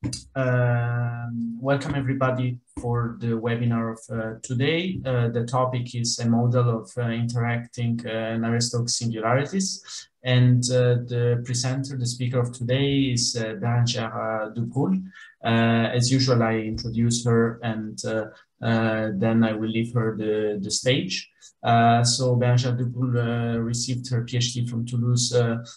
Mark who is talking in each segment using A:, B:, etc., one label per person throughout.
A: Welcome everybody for the webinar of today. The topic is a model of interacting Navier-Stokes singularities. And the presenter, the speaker of today is Bérengère Dubreuil. As usual, I introduce her and then I will leave her the stage. So Bérengère Dubreuil received her PhD from Toulouse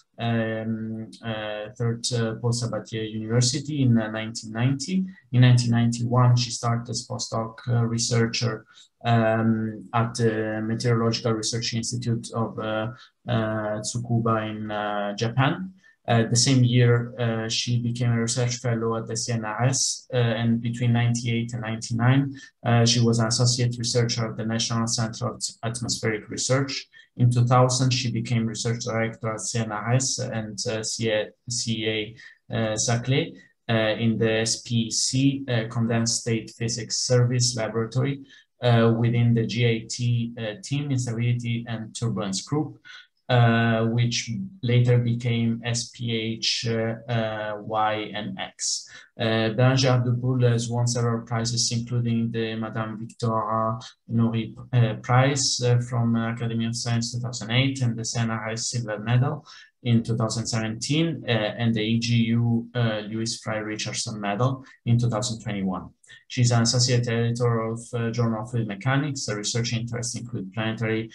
A: third Paul Sabatier University in 1990. In 1991, she started as postdoc researcher at the Meteorological Research Institute of Tsukuba in Japan. The same year, she became a research fellow at the CNRS, and between 98 and 99, she was an associate researcher at the National Center of Atmospheric Research. In 2000, she became research director at CNRS and CEA Saclay in the SPC Condensed State Physics Service Laboratory within the GIT team, Instability and Turbulence Group, which later became SPH Y and X. Bérengère Dubreuil has won several prizes, including the Madame Victoire Nouri Prize from Academy of Science 2008 and the CNRS Silver Medal in 2017 and the EGU Louis Fry Richardson Medal in 2021. She's an associate editor of Journal of Fluid Mechanics. Her research interests include planetary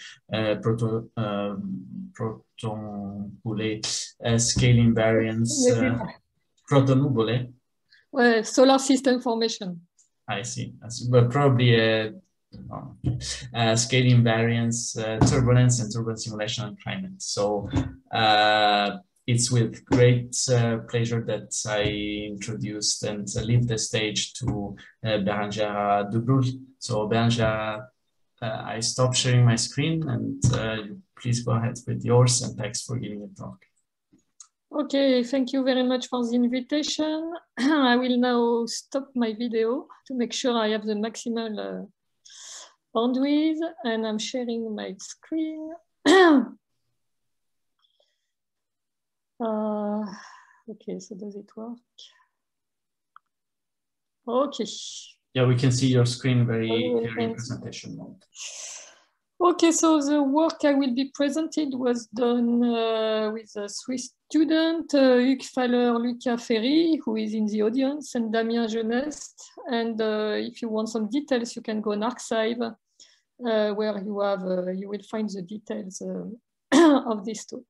A: protonubulae, scale invariance, protonubulae.
B: Solar system formation.
A: I see, but probably scale invariance, turbulence, and turbulence simulation and climate. So it's with great pleasure that I introduced and leave the stage to Bérengère Dubreuil. So Bérengère, I stop sharing my screen and please go ahead with yours, and thanks for giving a talk.
B: Okay, thank you very much for the invitation. I will now stop my video to make sure I have the maximal bandwidth, and I'm sharing my screen. Okay, so does it work? Okay.
A: Yeah, we can see your screen very clear in presentation mode.
B: Okay, so the work I will be presented was done with a Swiss student, Hugues Faller, Lucas Ferry, who is in the audience, and Damien Genest. And if you want some details, you can go on arXiv, where you have you will find the details of this talk.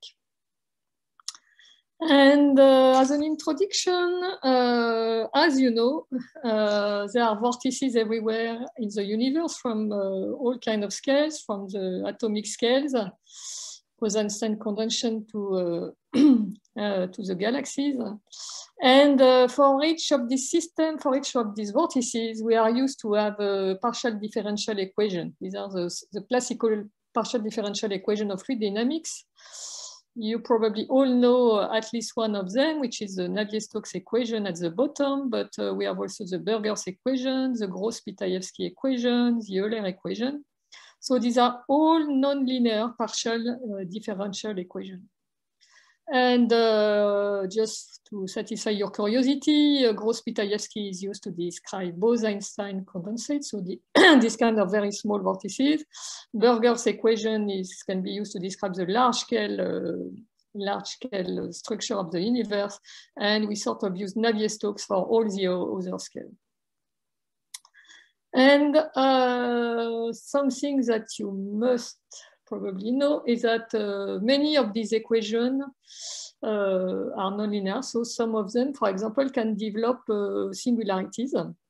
B: And as an introduction, as you know, there are vortices everywhere in the universe from all kinds of scales, from the atomic scales, Bose-Einstein condensation to the galaxies. And for each of these systems, for each of these vortices, we are used to have a partial differential equation. These are the classical partial differential equation of fluid dynamics. You probably all know at least one of them, which is the Navier-Stokes equation at the bottom, but we have also the Burgers equation, the Gross-Pitayevsky equation, the Euler equation. So these are all non-linear partial differential equations. And just to satisfy your curiosity, Gross-Pitayevsky is used to describe Bose-Einstein condensate, so this kind of very small vortices. Burgers equation can be used to describe the large-scale structure of the universe, and we sort of use Navier-Stokes for all the other scales. And something that you must probably know is that many of these equations are nonlinear. So some of them, for example, can develop singularities.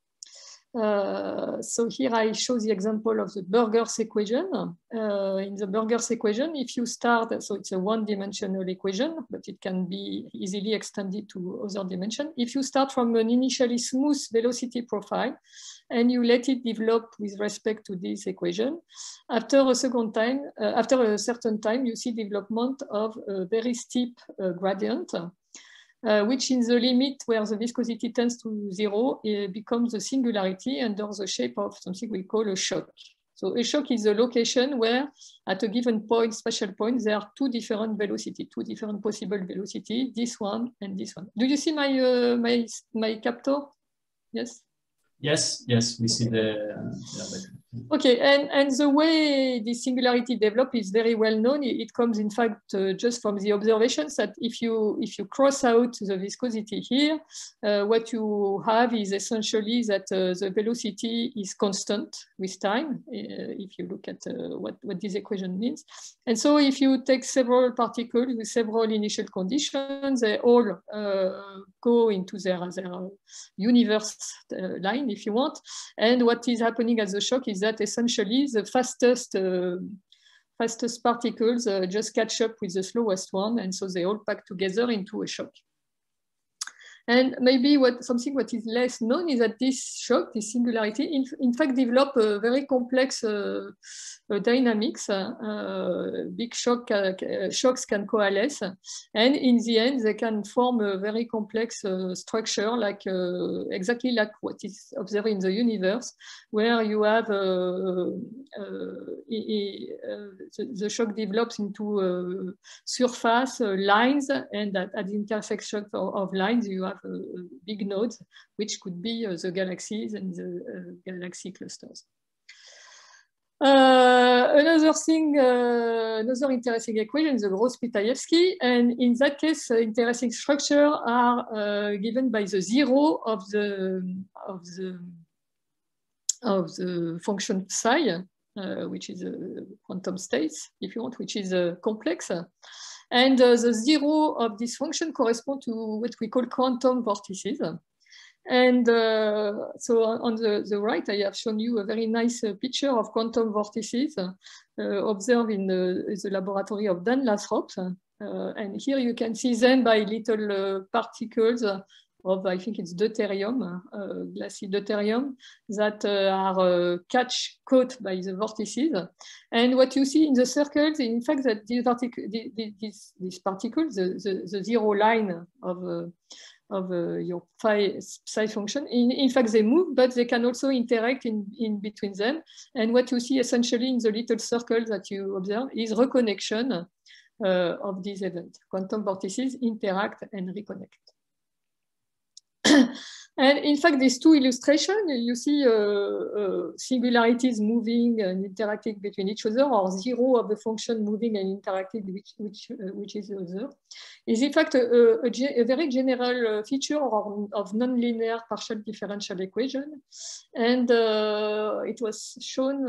B: So here I show the example of the Burgers equation. In the Burgers equation, if you start, so it's a one-dimensional equation, but it can be easily extended to other dimensions. If you start from an initially smooth velocity profile, and you let it develop with respect to this equation, after a certain time, you see development of a very steep gradient, which in the limit where the viscosity tends to 0, it becomes a singularity under the shape of something we call a shock. So a shock is a location where at a given point, spatial point, there are two different velocity, two different possible velocity, this one and this one. Do you see my my captor? Yes?
A: Yes, yes, we see the
B: Okay, and the way the singularity develop is very well known. It comes, in fact, just from the observations that if you cross out the viscosity here, what you have is essentially that the velocity is constant with time, if you look at what this equation means. And so if you take several particles with several initial conditions, they all go into their universe line, if you want. And what is happening at the shock is that essentially the fastest particles just catch up with the slowest one, and so they all pack together into a shock. And maybe something what is less known is that this shock, this singularity, in fact develop a very complex dynamics. Big shocks can coalesce, and in the end they can form a very complex structure, like exactly like what is observed in the universe, where you have the shock develops into surface lines, and at the intersection of lines you have big nodes, which could be the galaxies and the galaxy clusters. Another thing, another interesting equation is the Gross-Pitayevsky, and in that case, interesting structure are given by the zero of the function psi, which is a quantum states, if you want, which is complex. And the zero of this function corresponds to what we call quantum vortices. And so on the right, I have shown you a very nice picture of quantum vortices observed in the laboratory of Dan Lathrop. And here you can see them by little particles of, I think it's deuterium, glassy deuterium, that are caught by the vortices. And what you see in the circles, in fact, that these particles, the zero line of your psi function, in fact, they move, but they can also interact in between them. And what you see essentially in the little circles that you observe is reconnection of this event. Quantum vortices interact and reconnect. And in fact, these two illustrations, you see singularities moving and interacting between each other, or zero of the function moving and interacting, which is the other, is in fact a very general feature of nonlinear partial differential equation. And it was shown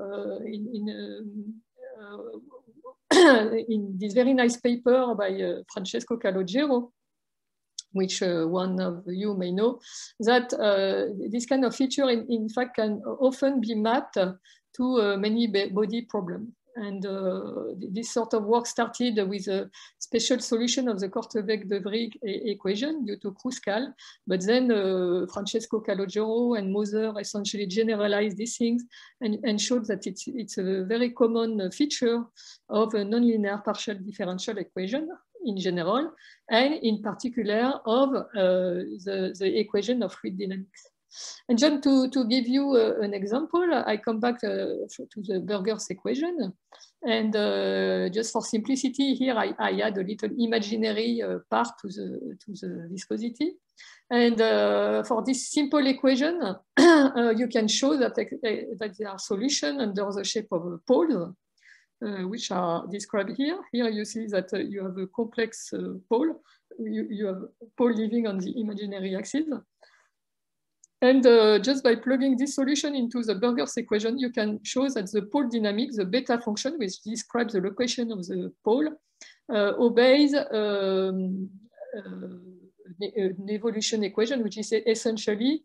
B: in this very nice paper by Francesco Calogero, which one of you may know, that this kind of feature, in fact, can often be mapped to many body problems. And this sort of work started with a special solution of the Korteweg-de Vries equation due to Kruskal, but then Francesco Calogero and Moser essentially generalized these things and showed that it's a very common feature of a nonlinear partial differential equation in general, and in particular of the equation of fluid dynamics. And John, to give you an example, I come back to the Burgers equation. And just for simplicity, here I add a little imaginary part to the viscosity. And for this simple equation, you can show that there are solutions under the shape of poles, which are described here. Here you see that you have a complex pole. You have a pole living on the imaginary axis. And just by plugging this solution into the Burgers equation, you can show that the pole dynamic, the beta function, which describes the location of the pole, obeys an evolution equation, which is essentially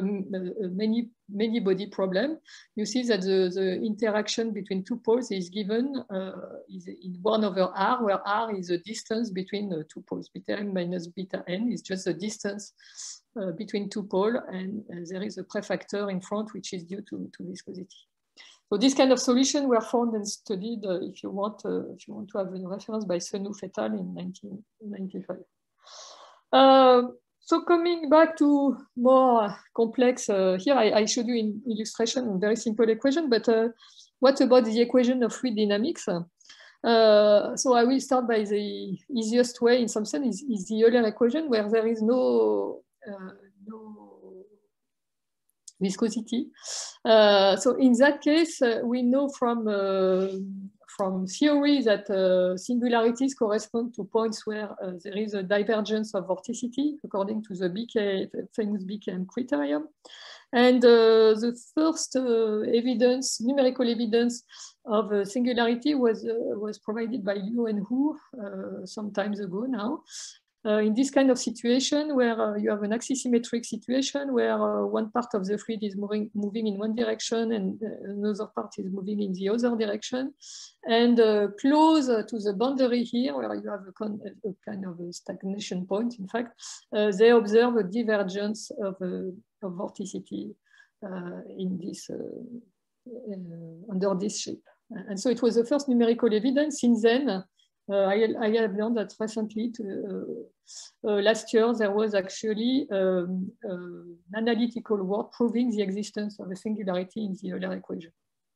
B: many body problem. You see that the interaction between two poles is given is in 1/r, where r is the distance between two poles. Beta m minus beta n is just the distance between two poles, and there is a prefactor in front, which is due to viscosity. So this kind of solution were found and studied, if you want to have a reference, by Senouf et al. In 1995. So coming back to more complex, here I showed you in illustration a very simple equation, but what about the equation of fluid dynamics? So I will start by the easiest way in some sense is the Euler equation, where there is no viscosity. So in that case, we know from theory that singularities correspond to points where there is a divergence of vorticity according to the famous BKM criterion. And the first evidence, numerical evidence of singularity was provided by Liu and Hu some time ago now. In this kind of situation where you have an axisymmetric situation where one part of the fluid is moving in one direction and another part is moving in the other direction. And close to the boundary here, where you have a kind of a stagnation point, in fact, they observe a divergence of vorticity in this, under this shape. And so it was the first numerical evidence. Since then, I have learned that recently, last year, there was actually an analytical work proving the existence of a singularity in the Euler equation.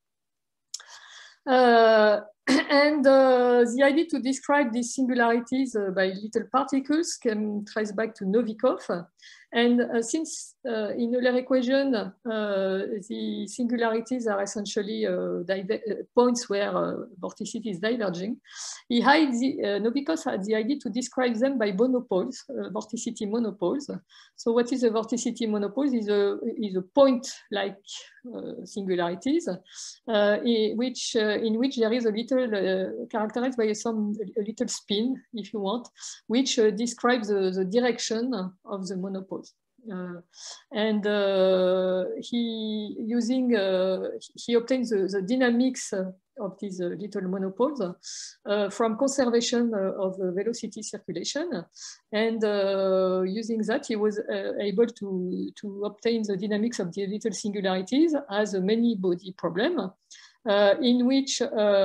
B: And the idea to describe these singularities by little particles can trace back to Novikov. And since in Euler equation, the singularities are essentially points where vorticity is diverging, Novikov had the idea to describe them by monopoles, vorticity monopoles. So what is a vorticity monopole? Is a point-like singularities in which there is a little characterized by a little spin, if you want, which describes the direction of the monopole. And he obtains the dynamics of these little monopoles from conservation of velocity circulation. And using that, he was able to obtain the dynamics of the little singularities as a many-body problem, in which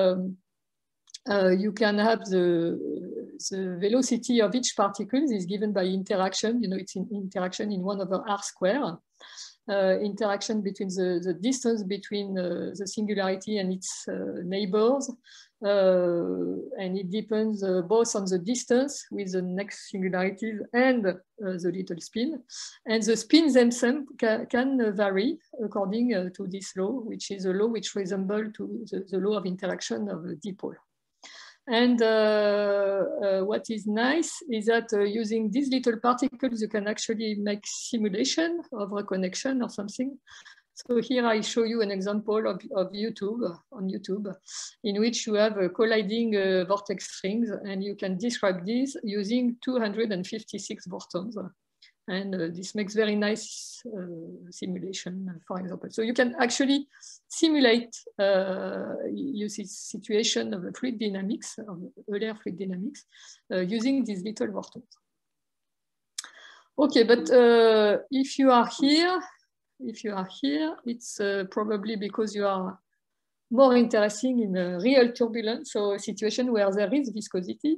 B: you can have the velocity of each particle is given by interaction. You know, it's interaction in 1/r square. Interaction between the distance between the singularity and its neighbors. And it depends both on the distance with the next singularities and the little spin. And the spins themselves can vary according to this law, which is a law which resembles to the law of interaction of a dipole. And what is nice is that using these little particles, you can actually make simulation of reconnection or something. So here I show you an example of on YouTube, in which you have colliding vortex rings, and you can describe these using 256 Vortons. And this makes very nice simulation, for example. So you can actually simulate use this situation of fluid dynamics, of Euler fluid dynamics, using these little Vortons. Okay, but if you are here, it's probably because you are more interested in a real turbulence, so a situation where there is viscosity.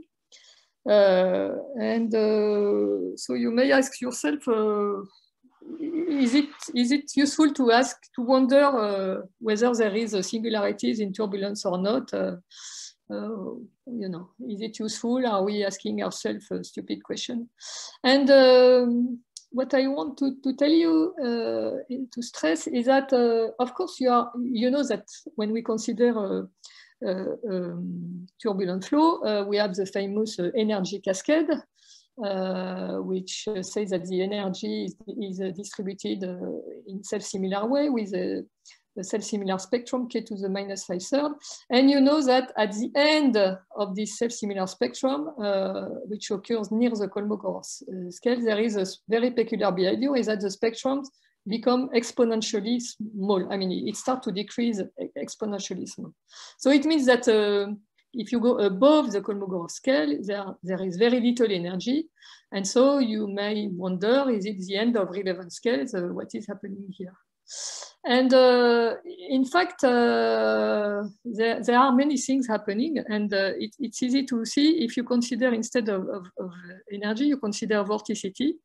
B: So you may ask yourself, is it useful to wonder whether there is a singularities in turbulence or not? You know, is it useful? Are we asking ourselves a stupid question? And what I want to tell you, to stress, is that of course you know that when we consider turbulent flow, we have the famous energy cascade, which says that the energy is distributed in self-similar way with a self-similar spectrum k to the -5/3. And you know that at the end of this self-similar spectrum, which occurs near the Kolmogorov scale, there is a very peculiar behavior, is that the spectrums become exponentially small. I mean, it starts to decrease exponentially small. So it means that if you go above the Kolmogorov scale, there is very little energy. And so you may wonder, is it the end of relevant scales? What is happening here? And in fact, there are many things happening, and it's easy to see if you consider, instead of energy, you consider vorticity.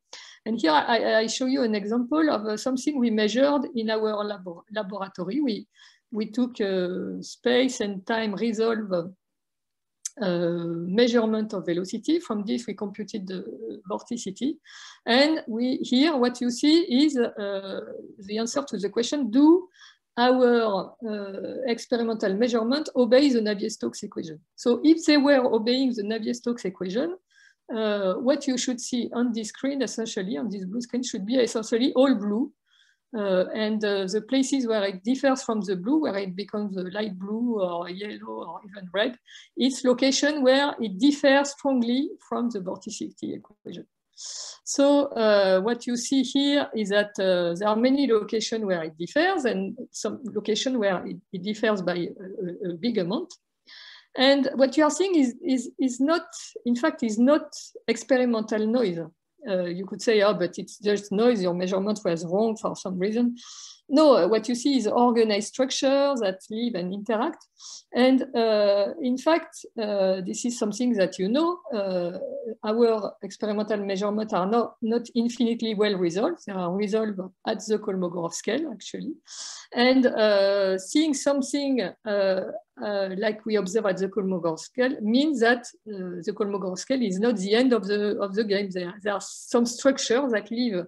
B: And here I show you an example of something we measured in our laboratory. We took space and time resolve measurement of velocity. From this, we computed the vorticity. And here, what you see is the answer to the question, do our experimental measurement obey the Navier-Stokes equation? So if they were obeying the Navier-Stokes equation, what you should see on this screen, essentially, on this blue screen, should be essentially all blue. And the places where it differs from the blue, where it becomes light blue or yellow or even red, it's location where it differs strongly from the vorticity equation. So what you see here is that there are many locations where it differs and some locations where it differs by a big amount. And what you are seeing is not, in fact, is not experimental noise. You could say, oh, but it's just noise, your measurement was wrong for some reason. No, what you see is organized structures that live and interact. And in fact, this is something that you know, our experimental measurements are not infinitely well resolved. They are resolved at the Kolmogorov scale, actually. And seeing something like we observe at the Kolmogorov scale means that the Kolmogorov scale is not the end of the game. There are some structures that live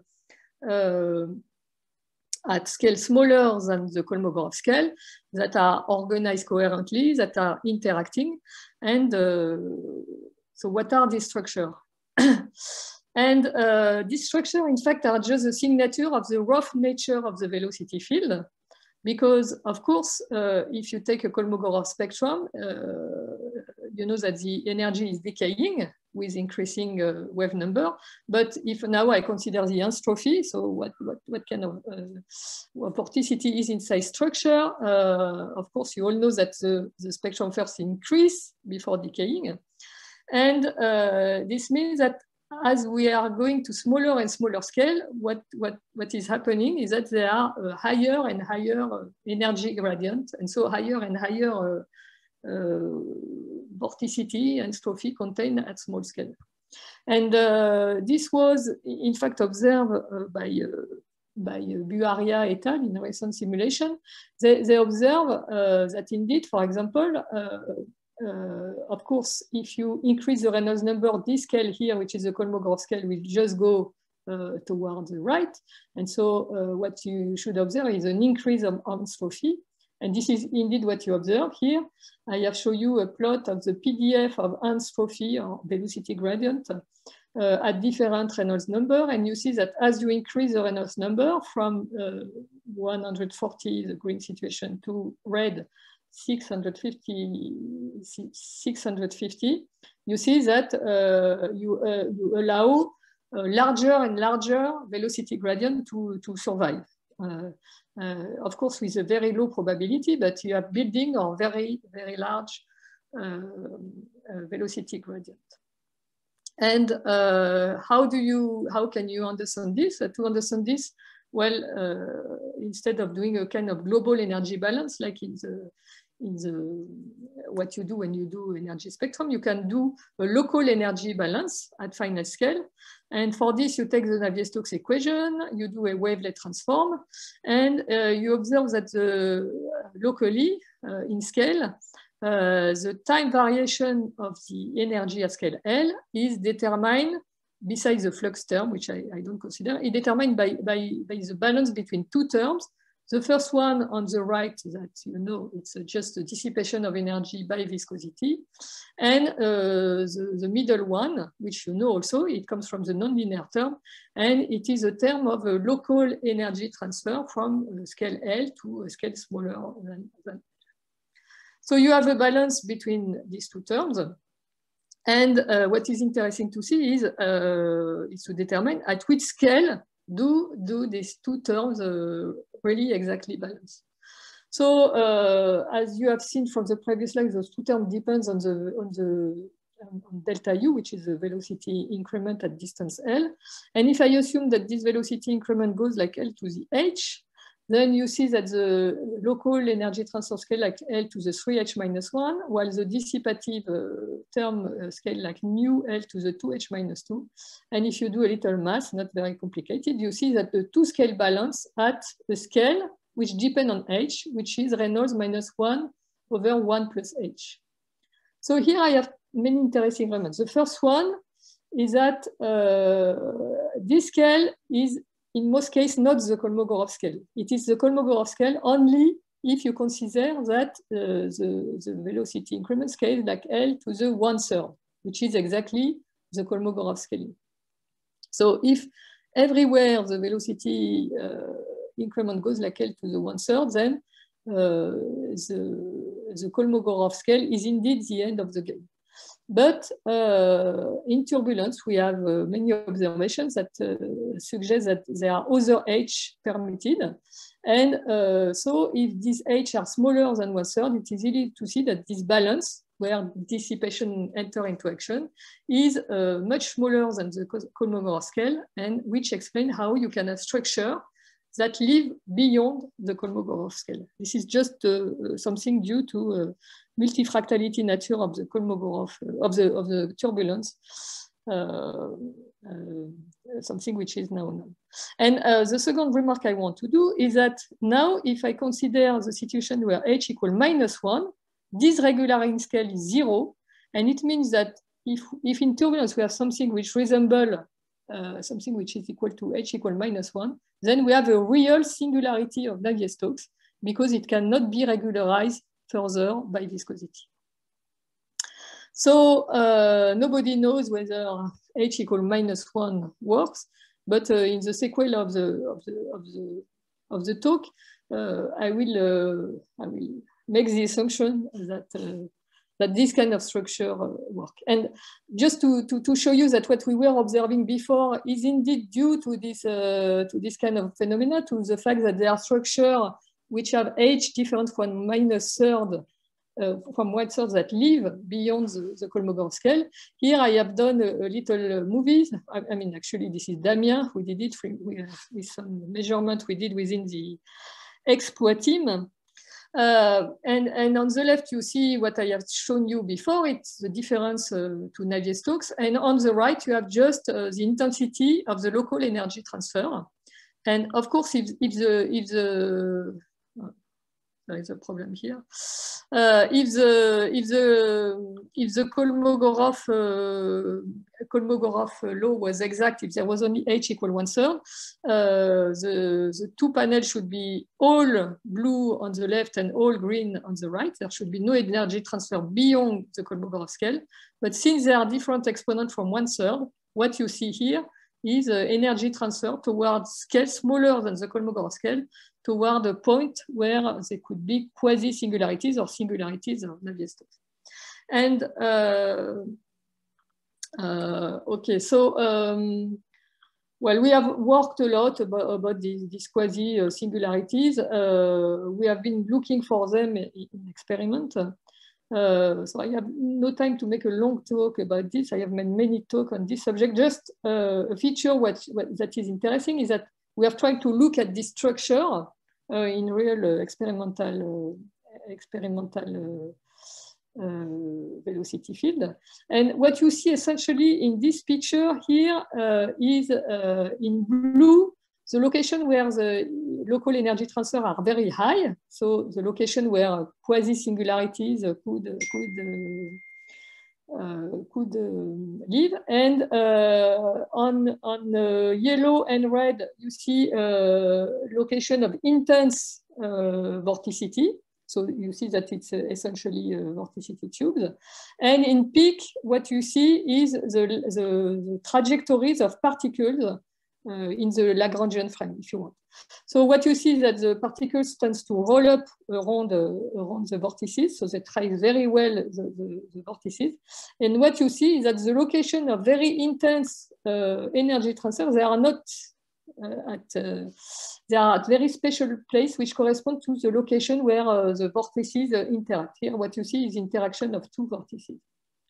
B: at scale smaller than the Kolmogorov scale that are organized coherently, that are interacting. And so what are these structures? And these structures, in fact, are just the signature of the rough nature of the velocity field. Because, of course, if you take a Kolmogorov spectrum, you know that the energy is decaying with increasing wave number. But if now I consider the entropy, so what kind of vorticity is inside structure, of course, you all know that the spectrum first increase before decaying. And this means that as we are going to smaller and smaller scale, what is happening is that there are a higher and higher energy gradient, and so higher and higher vorticity and entropy contained at small scale. And this was, in fact, observed by Buharia et al. In a recent simulation. They observe that indeed, for example, of course, if you increase the Reynolds number, this scale here, which is the Kolmogorov scale, will just go towards the right. And so what you should observe is an increase of entropy. And this is indeed what you observe here. I have shown you a plot of the PDF of entropy or velocity gradient at different Reynolds number. And you see that as you increase the Reynolds number from 140, the green situation, to red, 650, you see that you allow a larger and larger velocity gradient to survive. Of course, with a very low probability, but you are building a very, very large velocity gradient. And how can you understand this? To understand this, well, instead of doing a kind of global energy balance, like in what you do when you do energy spectrum, you can do a local energy balance at finite scale. And for this, you take the Navier-Stokes equation, you do a wavelet transform, and you observe that locally in scale, the time variation of the energy at scale L is determined, besides the flux term, which I don't consider, is determined by the balance between two terms. The first one on the right, that you know, it's just a dissipation of energy by viscosity. And the middle one, which you know also, it comes from the nonlinear term, and it is a term of a local energy transfer from scale L to a scale smaller than. So you have a balance between these two terms. And what is interesting to see is to determine at which scale do these two terms really exactly balance. So as you have seen from the previous slide, those two terms depends on delta U, which is the velocity increment at distance L. And if I assume that this velocity increment goes like L to the H, then you see that the local energy transfer scale like L to the 3H minus 1, while the dissipative term scale like mu L to the 2H minus 2. And if you do a little math, not very complicated, you see that the two scale balance at the scale which depend on H, which is Reynolds minus 1 over 1 plus H. So here I have many interesting elements. The first one is that this scale is in most cases not the Kolmogorov scale. It is the Kolmogorov scale only if you consider that the velocity increment scale like L to the 1/3, which is exactly the Kolmogorov scaling. So if everywhere the velocity increment goes like L to the 1/3, then the Kolmogorov scale is indeed the end of the game. But in turbulence, we have many observations that suggest that there are other H permitted. And so if these H are smaller than 1/3, it is easy to see that this balance, where dissipation enter into action, is much smaller than the Kolmogorov scale, and which explains how you can have structure that live beyond the Kolmogorov scale. This is just something due to multifractality nature of the Kolmogorov, of the turbulence, something which is now known. And the second remark I want to do is that now, if I consider the situation where H equals -1, this regularizing scale is 0, and it means that if in turbulence we have something which resembles something which is equal to H equals -1, then we have a real singularity of Navier-Stokes because it cannot be regularized further by viscosity. So nobody knows whether H equals -1 works, but in the sequel of the talk, I will make the assumption that that this kind of structure work. And just to show you that what we were observing before is indeed due to this kind of phenomena, to the fact that there are structures which have H different from -1/3, from 1/3 that live beyond the Kolmogorov scale. Here I have done a little movies. I mean, actually, this is Damien who did it with some measurement we did within the exploit team. And on the left, you see what I have shown you before. It's the difference to Navier-Stokes. And on the right, you have just the intensity of the local energy transfer. And of course, if there is a problem here. If the Kolmogorov law was exact, if there was only H equals 1/3, the two panels should be all blue on the left and all green on the right. There should be no energy transfer beyond the Kolmogorov scale. But since there are different exponents from 1/3, what you see here is energy transfer towards scale smaller than the Kolmogorov scale, toward a point where there could be quasi-singularities or singularities of Navier-Stokes. And okay, so well, we have worked a lot about these quasi-singularities. We have been looking for them in experiment. So I have no time to make a long talk about this. I have made many talks on this subject. Just a feature that is interesting is that we have tried to look at this structure in real experimental velocity field. And what you see essentially in this picture here is in blue, the location where the local energy transfer are very high. So the location where quasi-singularities could live. And on yellow and red, you see location of intense vorticity. So you see that it's essentially vorticity tubes. And in pink, what you see is the trajectories of particles in the Lagrangian frame, if you want. So what you see is that the particles tends to roll up around the vortices, so they trace very well the vortices. And what you see is that the location of very intense energy transfer, they are not they are at very special place which correspond to the location where the vortices interact. Here, what you see is interaction of two vortices.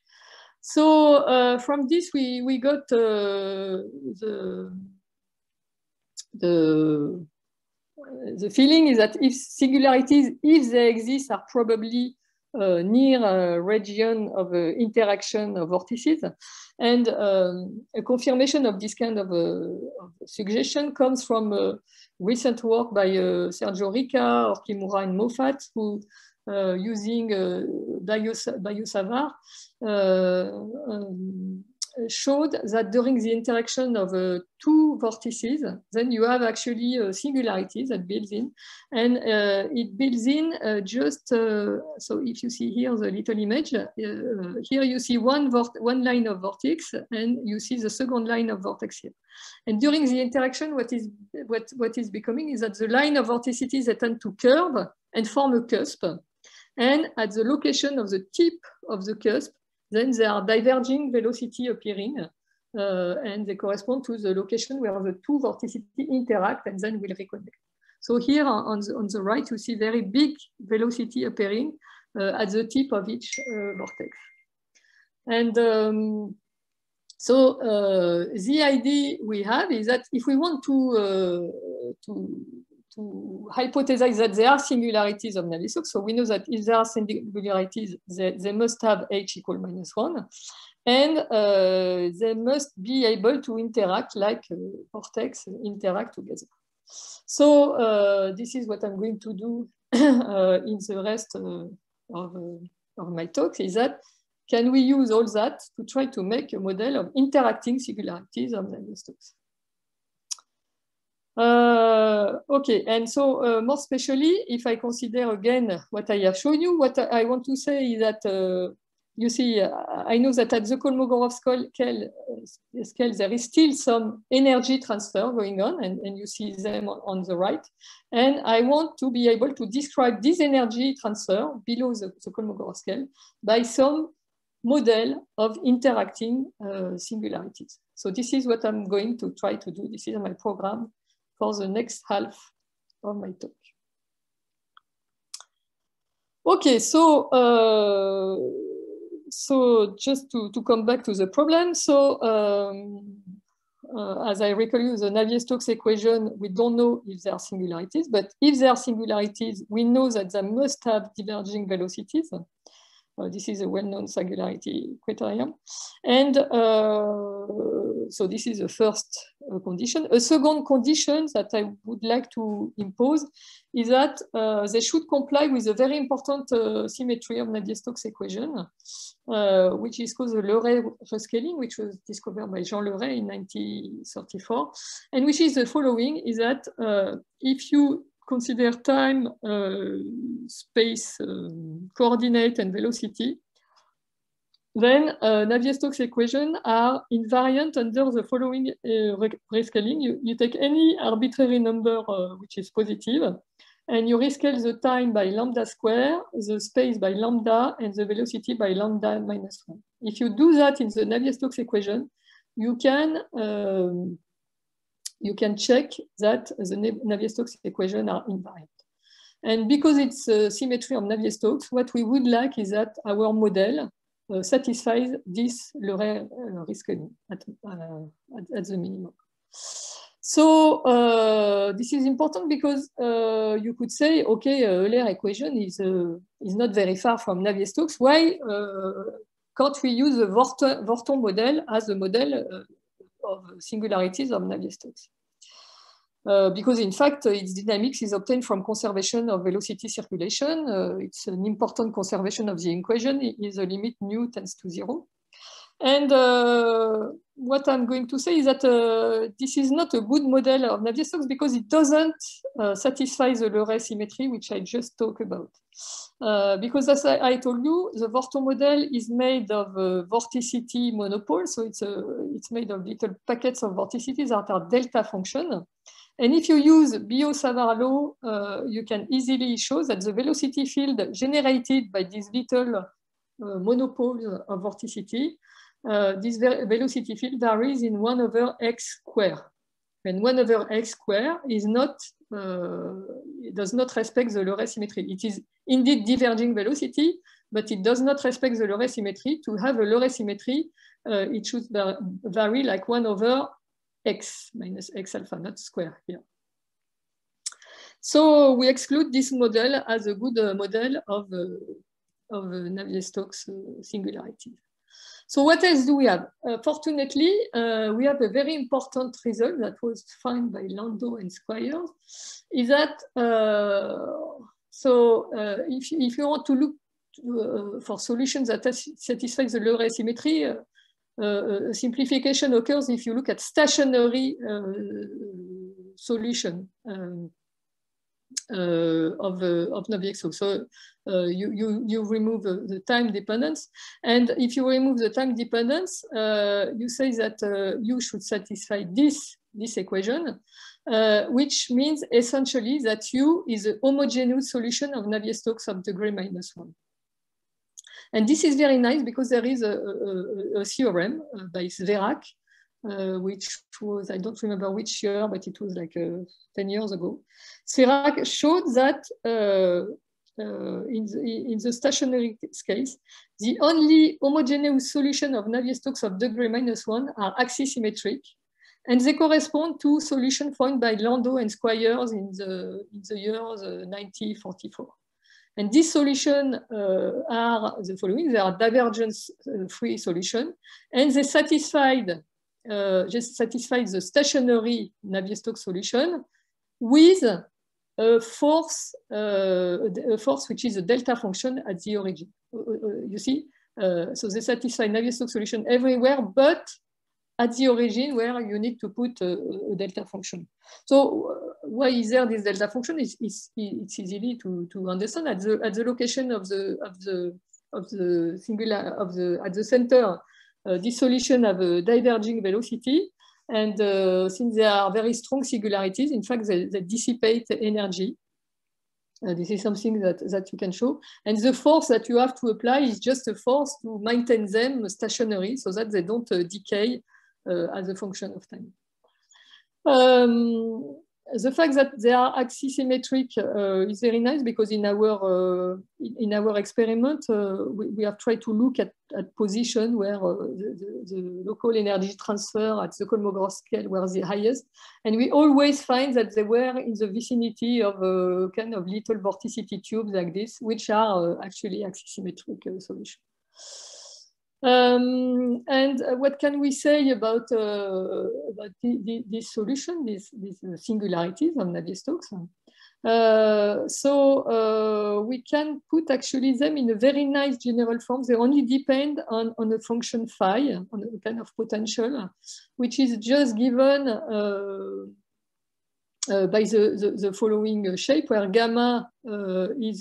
B: So from this, we got the the feeling is that if singularities, if they exist, are probably near a region of interaction of vortices. And a confirmation of this kind of suggestion comes from recent work by Sergio Rica or Kimura and Moffat, who using Bayeux-Savart showed that during the interaction of two vortices, then you have actually singularities that builds in, and it builds in so if you see here the little image, here you see one line of vortex, and you see the second line of vortex here. And during the interaction, what is becoming is that the line of vorticities that tend to curve and form a cusp, and at the location of the tip of the cusp, then there are diverging velocity appearing, and they correspond to the location where the two vorticity interact and then will reconnect. So here on the right, you see very big velocity appearing at the tip of each vortex. And so the idea we have is that if we want to hypothesize that there are singularities of Navier-Stokes. So we know that if there are singularities, they must have h equal -1, and they must be able to interact like vortex interact together. So this is what I'm going to do in the rest of my talk, is that can we use all that to try to make a model of interacting singularities of Navier-Stokes? Okay, and so more especially, if I consider again what I have shown you, what I want to say is that you see, I know that at the Kolmogorov scale, there is still some energy transfer going on, and you see them on the right. And I want to be able to describe this energy transfer below the Kolmogorov scale by some model of interacting singularities. So this is what I'm going to try to do. This is my program for the next half of my talk. Okay, so just to come back to the problem. So as I recall you, the Navier-Stokes equation, we don't know if there are singularities, but if there are singularities, we know that they must have diverging velocities. This is a well-known singularity criterion. And so this is the first condition. A second condition that I would like to impose is that they should comply with a very important symmetry of Navier-Stokes equation, which is called the Leray rescaling, which was discovered by Jean Leray in 1934, and which is the following, is that if you consider time, space, coordinate, and velocity, then Navier-Stokes equations are invariant under the following rescaling. You take any arbitrary number which is positive, and you rescale the time by lambda square, the space by lambda, and the velocity by lambda minus 1. If you do that in the Navier-Stokes equation, you can check that the Navier-Stokes equations are invariant. And because it's a symmetry of Navier-Stokes, what we would like is that our model satisfies this Leray rescaling at the minimum. So this is important because you could say, okay, Euler equation is not very far from Navier-Stokes. Why can't we use the Vorton model as a model of singularities of Navier-Stokes? Because in fact, its dynamics is obtained from conservation of velocity circulation. It's an important conservation of the equation. Is the limit nu tends to 0. And what I'm going to say is that this is not a good model of Navier-Stokes because it doesn't satisfy the Leray symmetry, which I just talked about. Because as I told you, the Vorton model is made of vorticity monopole. So it's made of little packets of vorticities that are delta function. And if you use Biot-Savart law, you can easily show that the velocity field generated by these little monopoles of vorticity, this velocity field varies in 1 over x squared. And 1 over x squared is not, it does not respect the Leray symmetry. It is indeed diverging velocity, but it does not respect the Leray symmetry. To have a Leray symmetry, it should vary like 1 over x minus x alpha, not square here. So we exclude this model as a good model of Navier-Stokes singularity. So what else do we have? Fortunately, we have a very important result that was found by Landau and Squires, is that, if you want to look for solutions that satisfy the Leray symmetry, simplification occurs if you look at stationary solution of Navier-Stokes. So you remove the time dependence, and if you remove the time dependence, you say that U should satisfy this equation, which means essentially that U is a homogeneous solution of Navier-Stokes of degree -1. And this is very nice because there is a theorem by Sverak, which was, I don't remember which year, but it was like 10 years ago. Sverak showed that in the stationary case, the only homogeneous solution of Navier-Stokes of degree -1 are axisymmetric, and they correspond to solutions found by Landau and Squires in the years 1944. And these solutions are the following: they are divergence-free solutions, and they satisfied the stationary Navier-Stokes solution with a force which is a delta function at the origin. You see, so they satisfy Navier-Stokes solution everywhere, but at the origin where you need to put a delta function. So why is there this delta function? It's easily to understand. At the location of the singular at the center, this solution have a diverging velocity, and since they are very strong singularities, in fact they dissipate energy. This is something that you can show. And the force that you have to apply is just a force to maintain them stationary so that they don't decay as a function of time. The fact that they are axisymmetric is very nice because in our experiment, we have tried to look at position where the local energy transfer at the Kolmogorov scale were the highest. And we always find that they were in the vicinity of kind of little vorticity tubes like this, which are actually axisymmetric solutions. And what can we say about this solution, these singularities of Navier-Stokes? So we can put actually them in a very nice general form. They only depend on a function phi, on a kind of potential, which is just given by the following shape, where gamma is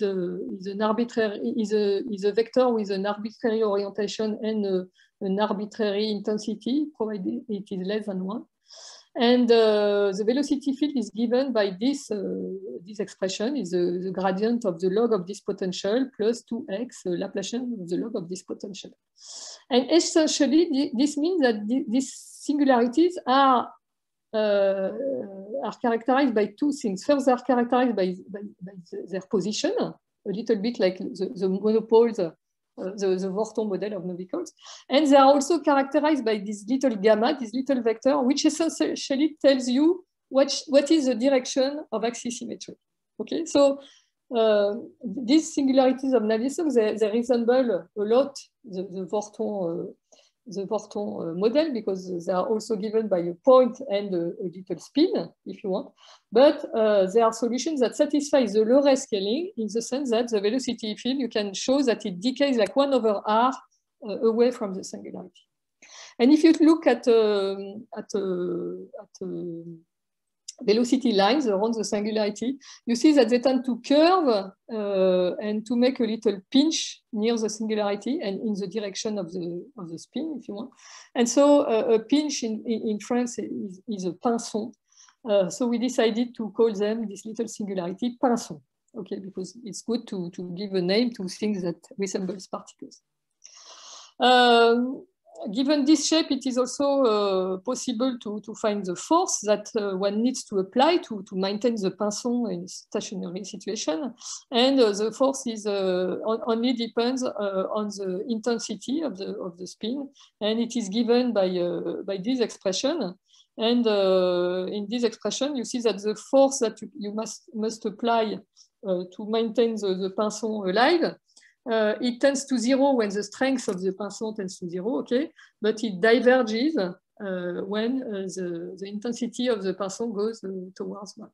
B: a vector with an arbitrary orientation and an arbitrary intensity, provided it is less than 1. And the velocity field is given by this expression, is the gradient of the log of this potential plus 2x Laplacian of the log of this potential. And essentially, this means that these singularities are characterized by two things. First, they are characterized by their position, a little bit like the monopoles, the Vorton model of Novikov. And they are also characterized by this little gamma, this little vector, which essentially tells you what is the direction of axisymmetry. Okay, so these singularities of Navier-Stokes, they resemble a lot the Vorton model, because they are also given by a point and a little spin, if you want. But they are solutions that satisfy the Leray scaling in the sense that the velocity field, you can show that it decays like 1/r away from the singularity. And if you look at velocity lines around the singularity, you see that they tend to curve and to make a little pinch near the singularity and in the direction of the spin, if you want. And so a pinch in France is a pinson. So we decided to call them, this little singularity, pinson. Okay, because it's good to give a name to things that resembles particles. Given this shape, it is also possible to find the force that one needs to apply to maintain the pinson in a stationary situation. And the force is only depends on the intensity of the spin. And it is given by this expression. And in this expression, you see that the force that you must apply to maintain the pinson alive, it tends to 0 when the strength of the pinson tends to 0, okay? But it diverges when the intensity of the pinson goes towards 1.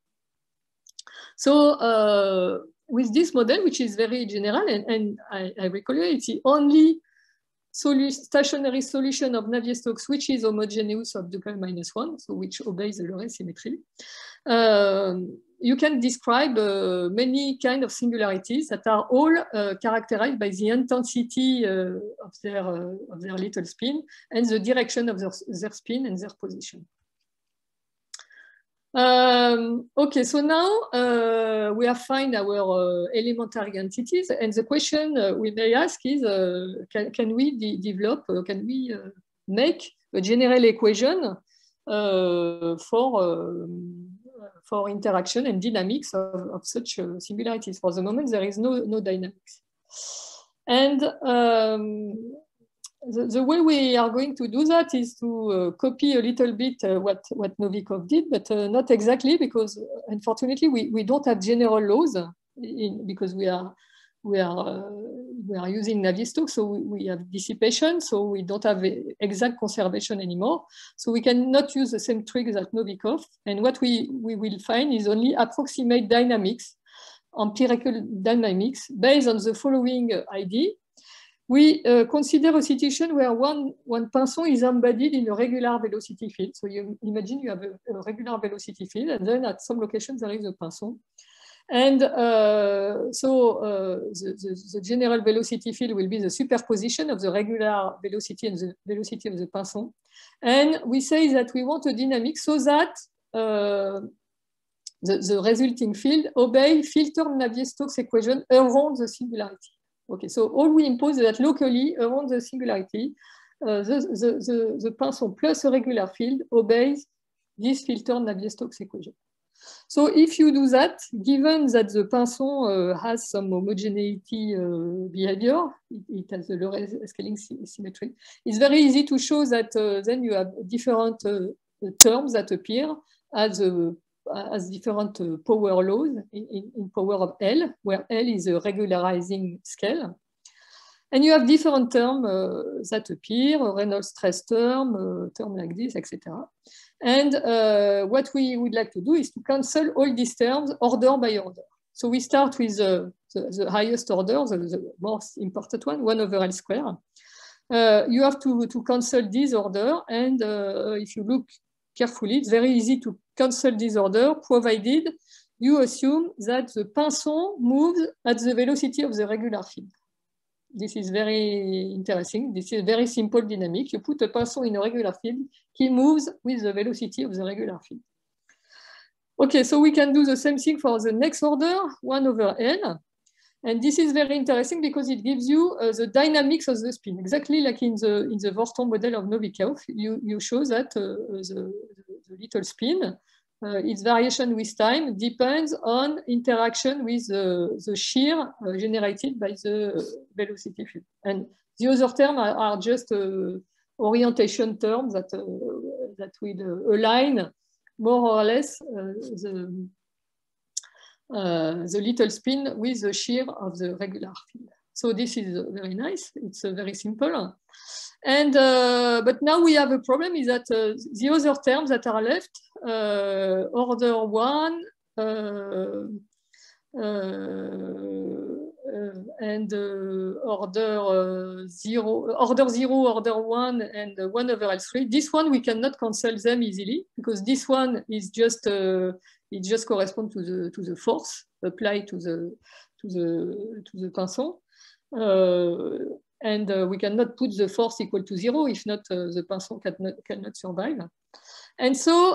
B: So with this model, which is very general, and I recall you, it's the only stationary solution of Navier-Stokes which is homogeneous of Ducal -1, so which obeys the Lorentz symmetry. You can describe many kinds of singularities that are all characterized by the intensity of their little spin and the direction of their spin and their position. Okay, so now we have found our elementary entities, and the question we may ask is, can we develop, can we make a general equation for interaction and dynamics of such singularities? For the moment, there is no dynamics. And the way we are going to do that is to copy a little bit what Novikov did, but not exactly, because unfortunately we don't have general laws because we are using Navier-Stokes, so we have dissipation, so we don't have exact conservation anymore. So we cannot use the same tricks as Novikov, and what we will find is only approximate dynamics, empirical dynamics, based on the following idea. We consider a situation where one pinson is embedded in a regular velocity field. So you imagine you have a regular velocity field, and then at some locations there is a pinson. And the general velocity field will be the superposition of the regular velocity and the velocity of the pinson. And we say that we want a dynamic so that the resulting field obeys filter Navier-Stokes equation around the singularity. Okay, so all we impose is that locally around the singularity, the pinson plus a regular field obeys this filter Navier-Stokes equation. So if you do that, given that the pinson has some homogeneity behavior, it has the Lorentz scaling symmetry, it's very easy to show that then you have different terms that appear as different power laws in power of L, where L is a regularizing scale. And you have different terms that appear, a Reynolds stress term, term like this, etc. And what we would like to do is to cancel all these terms order by order. So we start with the highest order, the most important one, 1 over L square. You have to cancel this order, and if you look carefully, it's very easy to cancel this order, provided you assume that the pinson moves at the velocity of the regular field. This is very interesting. This is a very simple dynamic. You put a pinson in a regular field, he moves with the velocity of the regular field. Okay, so we can do the same thing for the next order, 1 over N. And this is very interesting because it gives you the dynamics of the spin. Exactly like in the Vorton model of Novikov, you show that the little spin, its variation with time depends on interaction with the shear generated by the velocity field. And the other terms are just orientation terms that will align more or less the little spin with the shear of the regular field. So this is very nice. It's very simple. And but now we have a problem is that the other terms that are left, order 1 and order 0, order 1, and 1 over L3. This one we cannot cancel them easily because this one is just it just corresponds to the force applied to the pinson. And we cannot put the force equal to 0, if not the pinson cannot survive. And so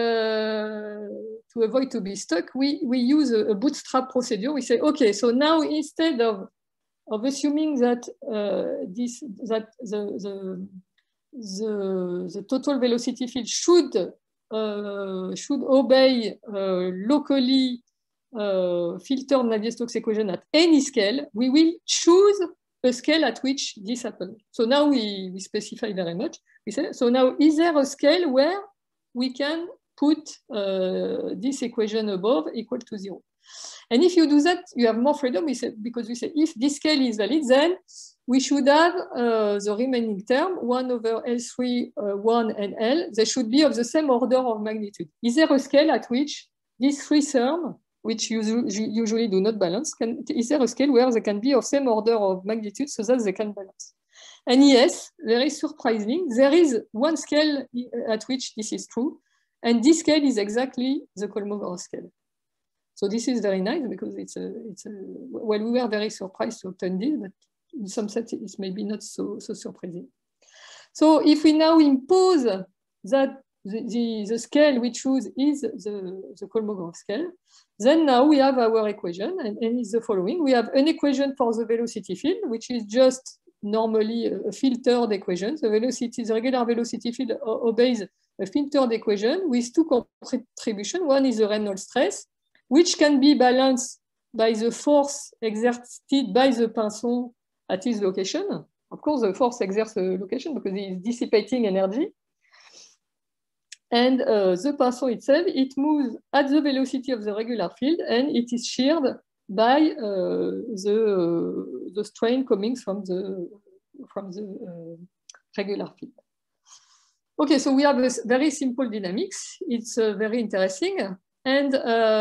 B: to avoid to be stuck, we use a bootstrap procedure. We say, okay, so now instead of assuming that the total velocity field should obey locally filter Navier-Stokes equation at any scale, we will choose a scale at which this happens. So now we specify very much. We say, so now is there a scale where we can put this equation above equal to 0. And if you do that, you have more freedom because we say if this scale is valid, then we should have the remaining term 1 over L3, 1 and L. They should be of the same order of magnitude. Is there a scale at which these three terms, which usually do not balance, is there a scale where they can be of same order of magnitude so that they can balance? And yes, very surprising, there is one scale at which this is true. And this scale is exactly the Kolmogorov scale. So this is very nice because well, we were very surprised to obtain this, but in some sense, it's maybe not so surprising. So if we now impose that the scale we choose is the Kolmogorov scale, then now we have our equation, and it's the following. We have an equation for the velocity field, which is just normally a filtered equation. The regular velocity field obeys a filtered equation with two contributions. One is the Reynolds stress, which can be balanced by the force exerted by the pinson at its location. Of course, the force exerts a location because it is dissipating energy. And the pinson itself, it moves at the velocity of the regular field, and it is sheared by the strain coming from the regular field. Okay, so we have a very simple dynamics. It's very interesting. And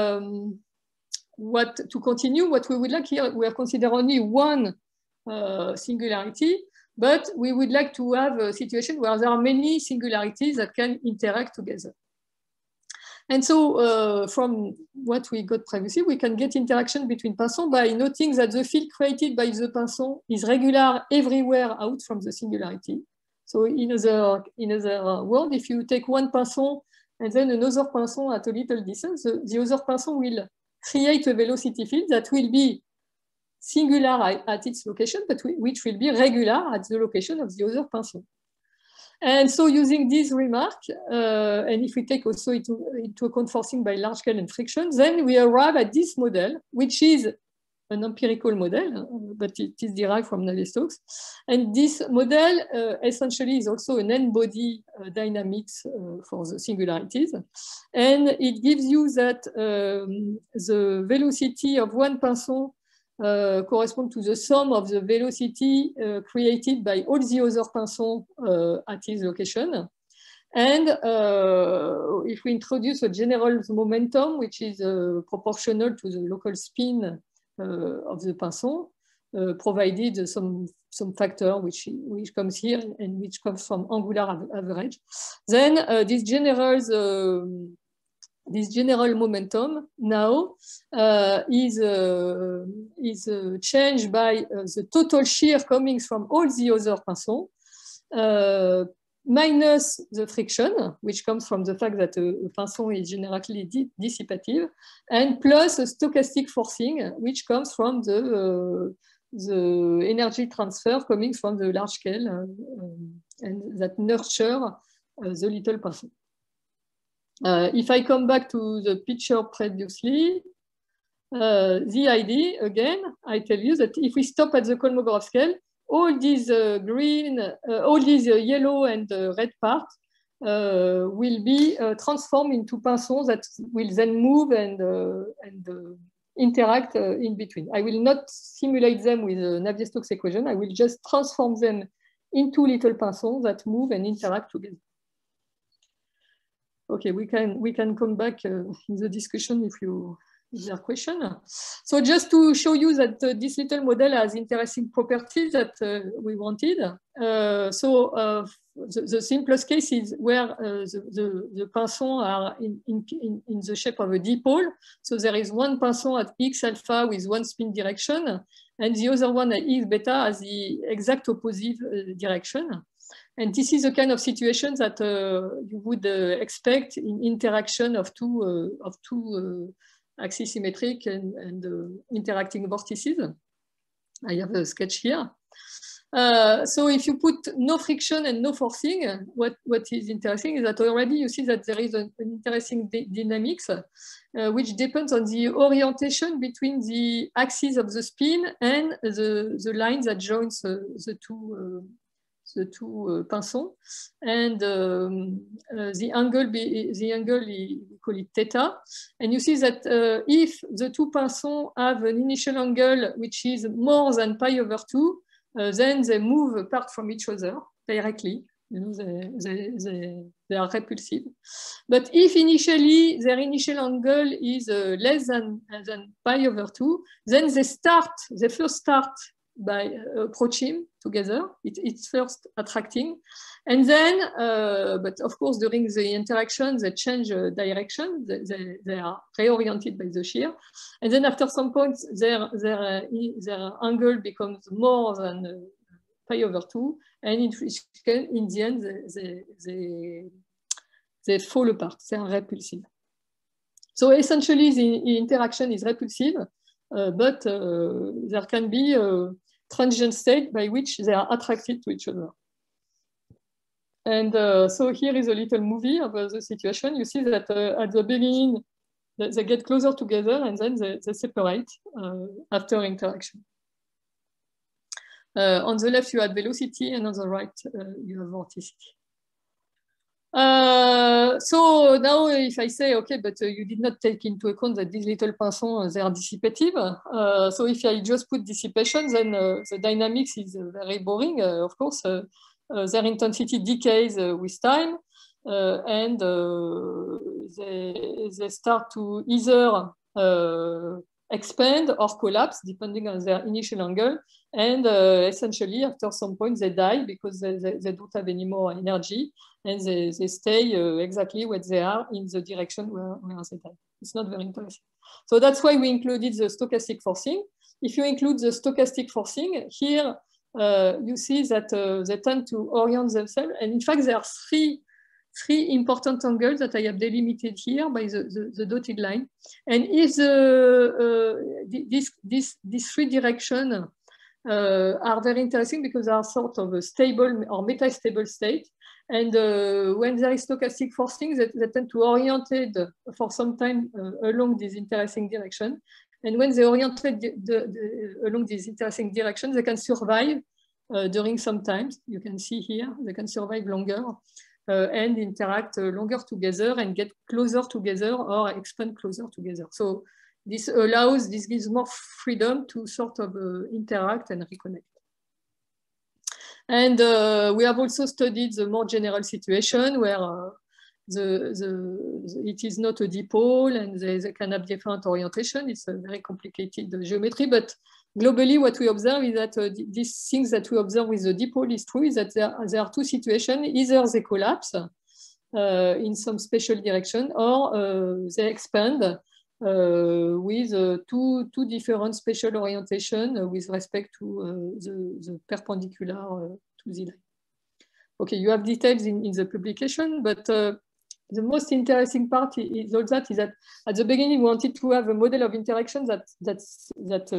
B: to continue, what we would like here, we have considered only one singularity, but we would like to have a situation where there are many singularities that can interact together. And so from what we got previously, we can get interaction between pinsons by noting that the field created by the pinson is regular everywhere out from the singularity. So in other words, if you take one pinson and then another pinson at a little distance, the other pinson will create a velocity field that will be singular at its location, but which will be regular at the location of the other pinson. And so using this remark, and if we take also into account forcing by large scale and friction, then we arrive at this model, which is an empirical model, but it is derived from Navier-Stokes. And this model essentially is also an n-body dynamics for the singularities. And it gives you that the velocity of one pinson correspond to the sum of the velocity created by all the other pinsons at its location. And if we introduce a general momentum, which is proportional to the local spin of the pinson, provided some factor which comes here and which comes from angular average, then this general momentum now is changed by the total shear coming from all the other pinsons, minus the friction, which comes from the fact that a pinson is generally dissipative, and plus a stochastic forcing, which comes from the energy transfer coming from the large scale and that nurture the little pinson. If I come back to the picture previously, the idea, again, I tell you that if we stop at the Kolmogorov scale, all these all these yellow and red parts will be transformed into pinsons that will then move and interact in between. I will not simulate them with a Navier-Stokes equation. I will just transform them into little pinsons that move and interact together. Okay, we can come back in the discussion if there are questions. So just to show you that this little model has interesting properties that we wanted. The simplest case is where the pinsons are in the shape of a dipole. So there is one pinson at x alpha with one spin direction, and the other one at x beta has the exact opposite direction. And this is the kind of situation that you would expect in interaction of two axisymmetric and interacting vortices. I have a sketch here. So if you put no friction and no forcing, what is interesting is that already you see that there is an interesting dynamics, which depends on the orientation between the axis of the spin and the line that joins the pinsons, and the angle we call it theta. And you see that if the two pinsons have an initial angle which is more than pi over 2, then they move apart from each other directly. You know, they are repulsive. But if initially their initial angle is less than pi over 2, then they first start by approaching together. It's first attracting. And then, but of course, during the interaction, they change direction. They are reoriented by the shear. And then after some point, their angle becomes more than pi over 2. And in the end, they fall apart. They are repulsive. So essentially, the interaction is repulsive, but there can be a transient state by which they are attracted to each other. And so here is a little movie of the situation. You see that at the beginning, they get closer together and then they separate after interaction. On the left, you have velocity, and on the right, you have vorticity. So now if I say, okay, but you did not take into account that these little pinsons, they are dissipative. So if I just put dissipation, then the dynamics is very boring, of course. Their intensity decays with time, and they start to either expand or collapse depending on their initial angle, and essentially after some point they die because they don't have any more energy, and they stay exactly where they are in the direction where they die. It's not very interesting. So that's why we included the stochastic forcing. If you include the stochastic forcing, here you see that they tend to orient themselves, and in fact there are three important angles that I have delimited here by the dotted line. And if these three directions are very interesting because they are sort of a stable or metastable state. And when there is stochastic forcing, they tend to oriented for some time along this interesting direction. And when they oriented along this interesting direction, they can survive during some time. You can see here, they can survive longer. And interact longer together and get closer together or expand closer together. So this gives more freedom to sort of interact and reconnect. And we have also studied the more general situation where it is not a dipole and they can have different orientation. It's a very complicated geometry, but globally, what we observe is that these things that we observe with the dipole is true, is that there are two situations. Either they collapse in some special direction, or they expand with two different spatial orientation with respect to the perpendicular to the line. Okay, you have details in the publication, but the most interesting part is all that is that at the beginning we wanted to have a model of interaction that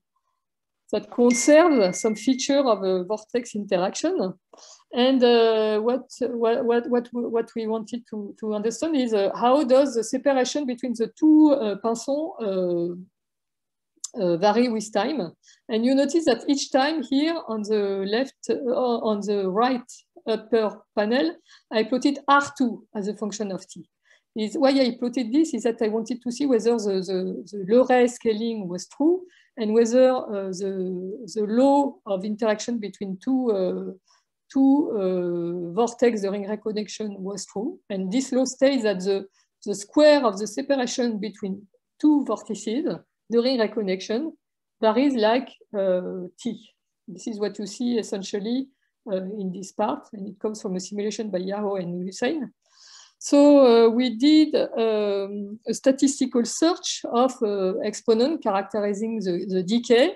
B: conserve some feature of a vortex interaction. And what we wanted to understand is how does the separation between the two pinsons vary with time. And you notice that each time here on the left, on the right upper panel, I plotted R2 as a function of t. Why I plotted this is that I wanted to see whether the Leray scaling was true and whether the law of interaction between two vortex during reconnection was true. And this law states that the square of the separation between two vortices during reconnection varies like t. This is what you see essentially in this part, and it comes from a simulation by Yao and Hussein. So we did a statistical search of exponent characterizing the decay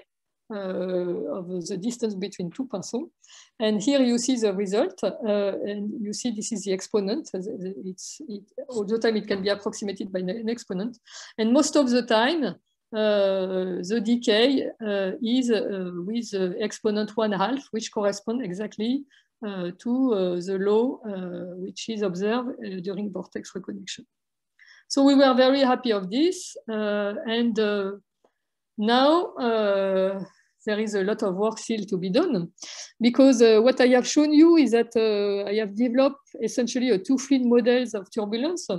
B: of the distance between two pinsons. And here you see the result, and you see this is the exponent. All the time it can be approximated by an exponent. And most of the time, the decay is with exponent 1/2, which corresponds exactly to the law which is observed during vortex reconnection. So we were very happy of this. And now there is a lot of work still to be done, because what I have shown you is that I have developed essentially a two fluid models of turbulence.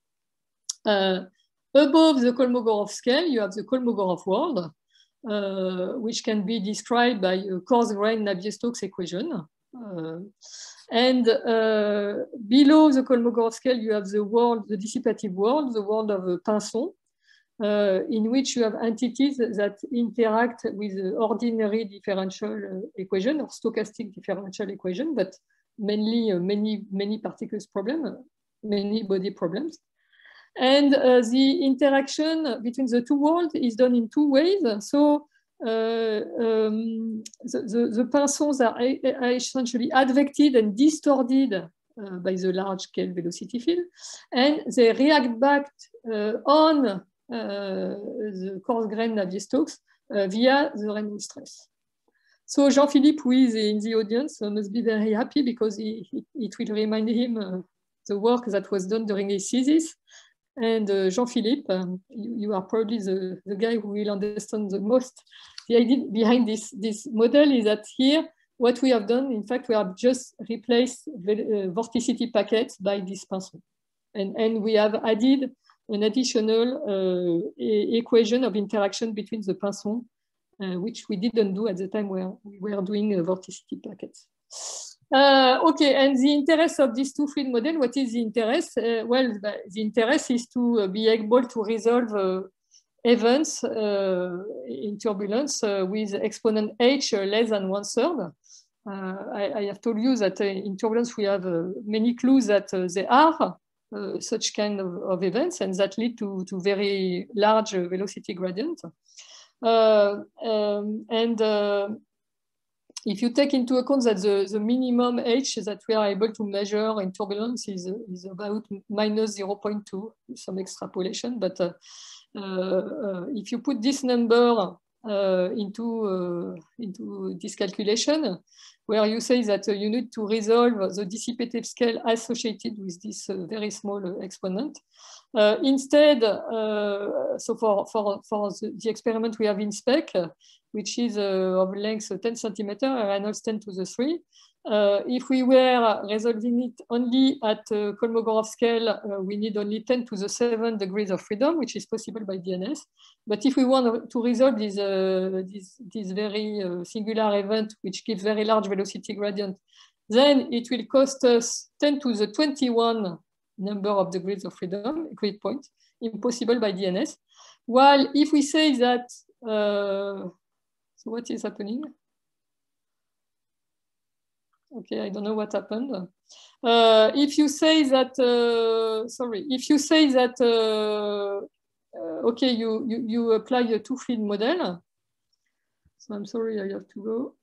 B: Above the Kolmogorov scale, you have the Kolmogorov world, which can be described by a coarse-grained Navier-Stokes equation. And below the Kolmogorov scale, you have the world, the dissipative world, the world of Pinson, in which you have entities that interact with the ordinary differential equation or stochastic differential equation, but mainly many particles problem, many body problems. And the interaction between the two worlds is done in two ways. So the Pinsons are essentially advected and distorted by the large scale velocity field, and they react back on the coarse-grained Navier-Stokes via the Reynolds stress. So Jean-Philippe, who is in the audience, must be very happy, because it will remind him the work that was done during his thesis. And Jean-Philippe, you are probably the guy who will understand the most. The idea behind this model is that here, what we have done, in fact, we have just replaced the vorticity packets by this Pinson. And we have added an additional equation of interaction between the Pinson, which we didn't do at the time where we were doing vorticity packets. Okay, and the interest of this two fluid model, what is the interest? Well, the interest is to be able to resolve events in turbulence with exponent h less than 1/3. I have told you that in turbulence we have many clues that there are such kind of events, and that lead to very large velocity gradient. If you take into account that the minimum h that we are able to measure in turbulence is about minus 0.2, some extrapolation, but if you put this number into this calculation, where you say that you need to resolve the dissipative scale associated with this very small exponent. Instead, so for the experiment we have in spec, which is of length 10 centimeter, Reynolds 10 to the 3. If we were resolving it only at Kolmogorov scale, we need only 10 to the 7 degrees of freedom, which is possible by DNS. But if we want to resolve this very singular event, which gives very large velocity gradient, then it will cost us 10 to the 21 number of degrees of freedom, grid point, impossible by DNS. While if we say that, so what is happening? Okay, I don't know what happened. If you say that, sorry, if you say that, okay, you apply a two fluid model. So I'm sorry, I have to go.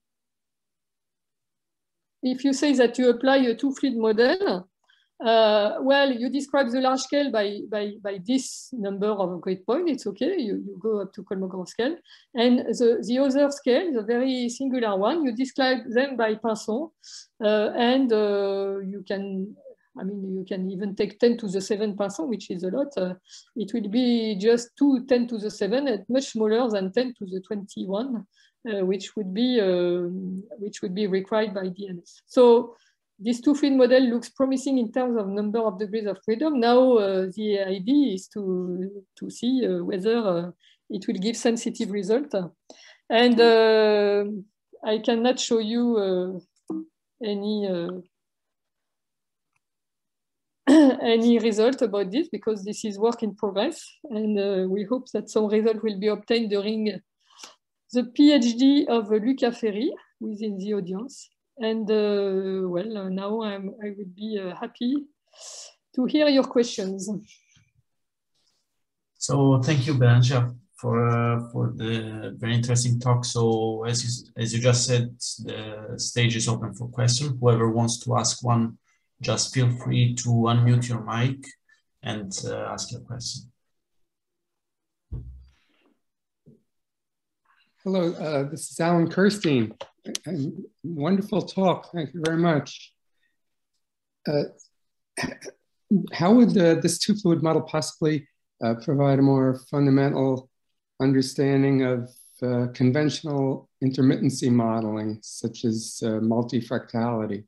B: If you say that you apply a two fluid model, well, you describe the large scale by this number of grid point. It's okay. You go up to Kolmogorov scale, and the other scale, the very singular one, you describe them by Pinson, and you can. I mean, you can even take 10 to the 7 Pinson, which is a lot. It will be just 2 10 to the 7, and much smaller than 10 to the 21, which would be required by DNS. So this two fluid model looks promising in terms of number of degrees of freedom. Now the idea is to see whether it will give sensitive result. And I cannot show you any result about this, because this is work in progress, and we hope that some result will be obtained during the PhD of Luca Ferri within the audience. And well, now I would be happy to hear your questions.
A: So thank you, Bérengère, for the very interesting talk. So as you just said, the stage is open for questions. Whoever wants to ask one, just feel free to unmute your mic and ask your question.
C: Hello, this is Alan Kirstein. Wonderful talk. Thank you very much. How would this two fluid model possibly provide a more fundamental understanding of conventional intermittency modeling, such as multifractality?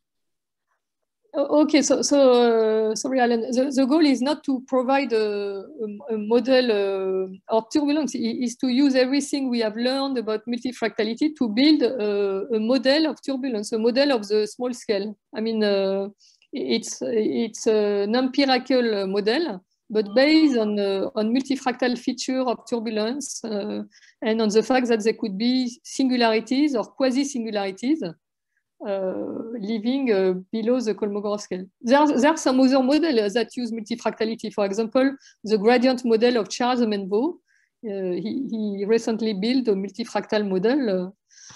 B: Okay, sorry, Alan. The goal is not to provide a model of turbulence. It is to use everything we have learned about multifractality to build a model of turbulence, a model of the small scale. I mean, it's an empirical model, but based on multifractal feature of turbulence and on the fact that there could be singularities or quasi-singularities living below the Kolmogorov scale. There are some other models that use multifractality. For example, the gradient model of Charles Menvo. He recently built a multifractal model.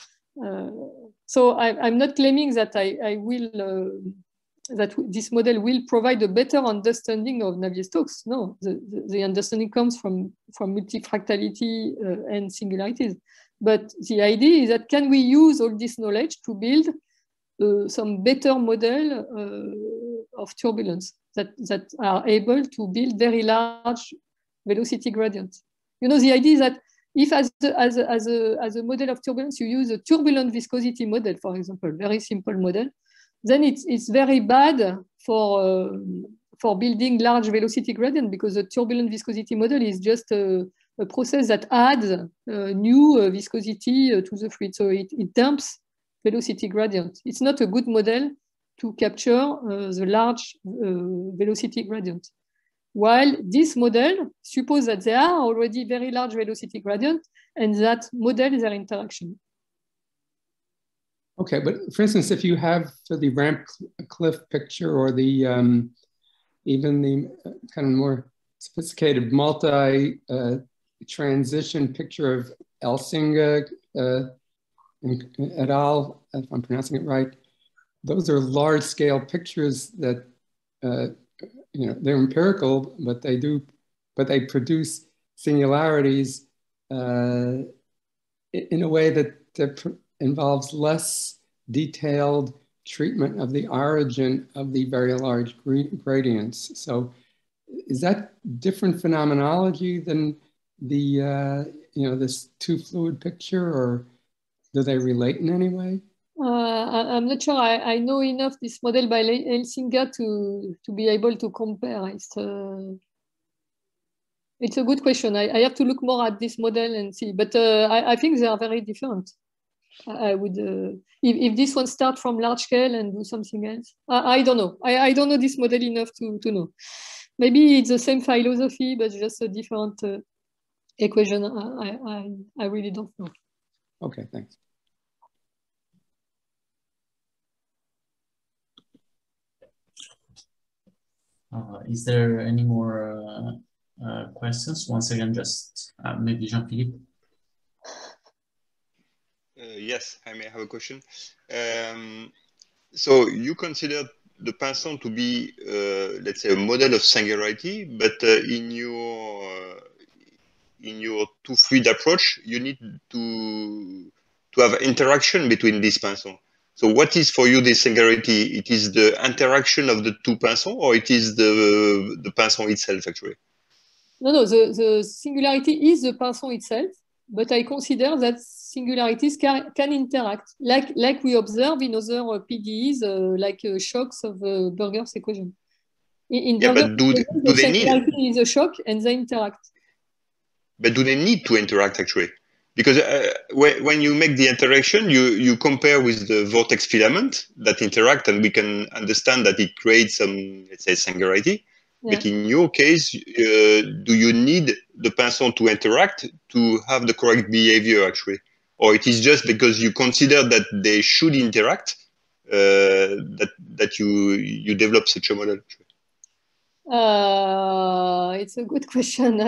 B: So I'm not claiming that I will that this model will provide a better understanding of Navier-Stokes. No, the understanding comes from multifractality and singularities. But the idea is that can we use all this knowledge to build some better model of turbulence that are able to build very large velocity gradients. You know, the idea is that if as a model of turbulence, you use a turbulent viscosity model, for example, very simple model, then it's very bad for building large velocity gradient, because the turbulent viscosity model is just a process that adds new viscosity to the fluid. So it dumps velocity gradient. It's not a good model to capture the large velocity gradient. While this model supposes that there are already very large velocity gradient and that model their interaction.
C: Okay, but for instance, if you have the ramp cliff picture or the even the kind of more sophisticated multi-transition picture of Elsinga et al., if I'm pronouncing it right, those are large-scale pictures that you know, they're empirical, but they produce singularities in a way that involves less detailed treatment of the origin of the very large gradients. So, is that different phenomenology than the you know, this two-fluid picture, or do they relate in any way?
B: I'm not sure I know enough this model by Elsinga to be able to compare. It's a good question. I have to look more at this model and see, but I think they are very different. I would, if this one starts from large scale and do something else, I don't know. I don't know this model enough to know. Maybe it's the same philosophy, but just a different equation. I really don't know.
C: Okay, thanks.
A: Is there any more questions? Once again, just maybe Jean-Philippe.
D: Yes, I may have a question. So you consider the Pinson to be, let's say, a model of singularity, but in your two-fluid approach, you need to have interaction between these Pinsons. So what is for you the singularity? It is the interaction of the two Pinsons, or it is the Pinson itself, actually?
B: No, the singularity is the Pinson itself, but I consider that singularities can interact, like we observe in other PDEs, like shocks of Burger's equation. In
D: yeah,
B: Burger's
D: but do
B: the
D: they
B: singularity
D: need?
B: is a shock and they interact.
D: But do they need to interact, actually? Because when you make the interaction, you compare with the vortex filament that interact, and we can understand that it creates some, let's say, singularity. Yeah. But in your case, do you need the Pinson to interact to have the correct behavior, actually? Or it is just because you consider that they should interact that you develop such a model, actually?
B: It's a good question.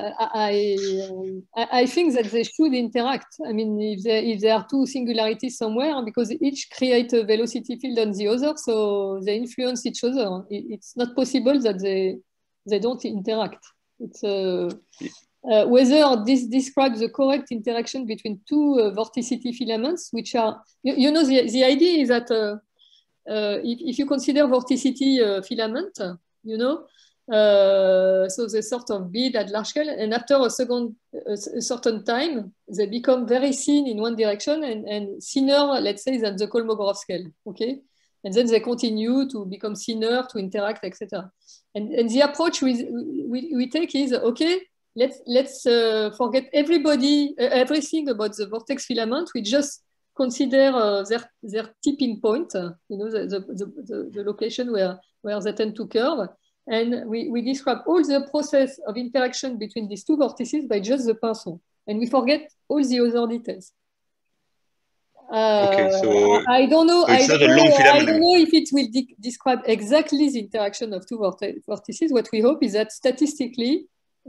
B: I think that they should interact. I mean, if there are two singularities somewhere, because each create a velocity field on the other, so they influence each other. It's not possible that they don't interact. It's whether this describes the correct interaction between two vorticity filaments, which are, you know, the idea is that if you consider vorticity filament, you know, So they sort of build at large scale, and after a certain time, they become very thin in one direction and thinner, let's say, than the Kolmogorov scale. Okay, and then they continue to become thinner, to interact, etc. And the approach we take is, okay, let's forget everything about the vortex filament. We just consider their tipping point, the location where they tend to curve. And we describe all the process of interaction between these two vortices by just the pinson. And we forget all the other details.
D: Okay, so
B: I don't know.
D: so it's not a long filament.
B: I don't know if it will describe exactly the interaction of two vortices. What we hope is that statistically,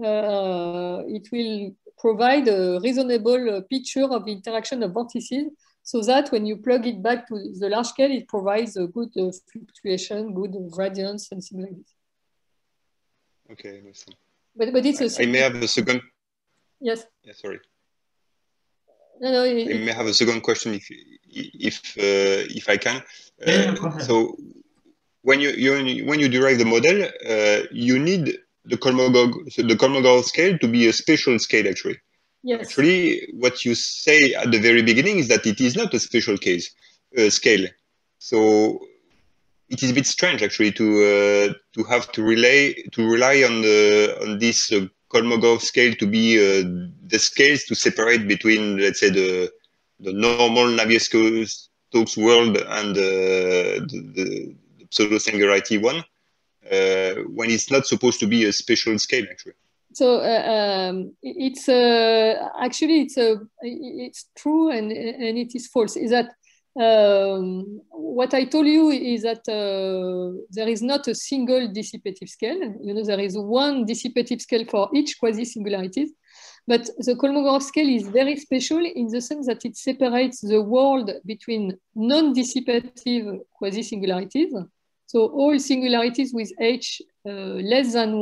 B: it will provide a reasonable picture of the interaction of vortices, so that when you plug it back to the large scale, it provides a good fluctuation, good gradients, and things like this.
D: Okay, listen.
B: But it's
D: I may have a second.
B: Yes.
D: Yeah, sorry.
B: No,
D: I may have a second question if I can. So when you derive the model, you need the Kolmogorov scale to be a special scale, actually.
B: Yes.
D: Actually, what you say at the very beginning is that it is not a special scale. So it is a bit strange, actually, to have to rely on this Kolmogorov scale to be the scales to separate between, let's say, the normal Navier-Stokes world and the pseudo-singularity one, when it's not supposed to be a special scale, actually.
B: So it's actually it's true and it is false. Is that what I told you is that there is not a single dissipative scale. There is one dissipative scale for each quasi-singularities, but the Kolmogorov scale is very special in the sense that it separates the world between non-dissipative quasi-singularities. So all singularities with H bigger than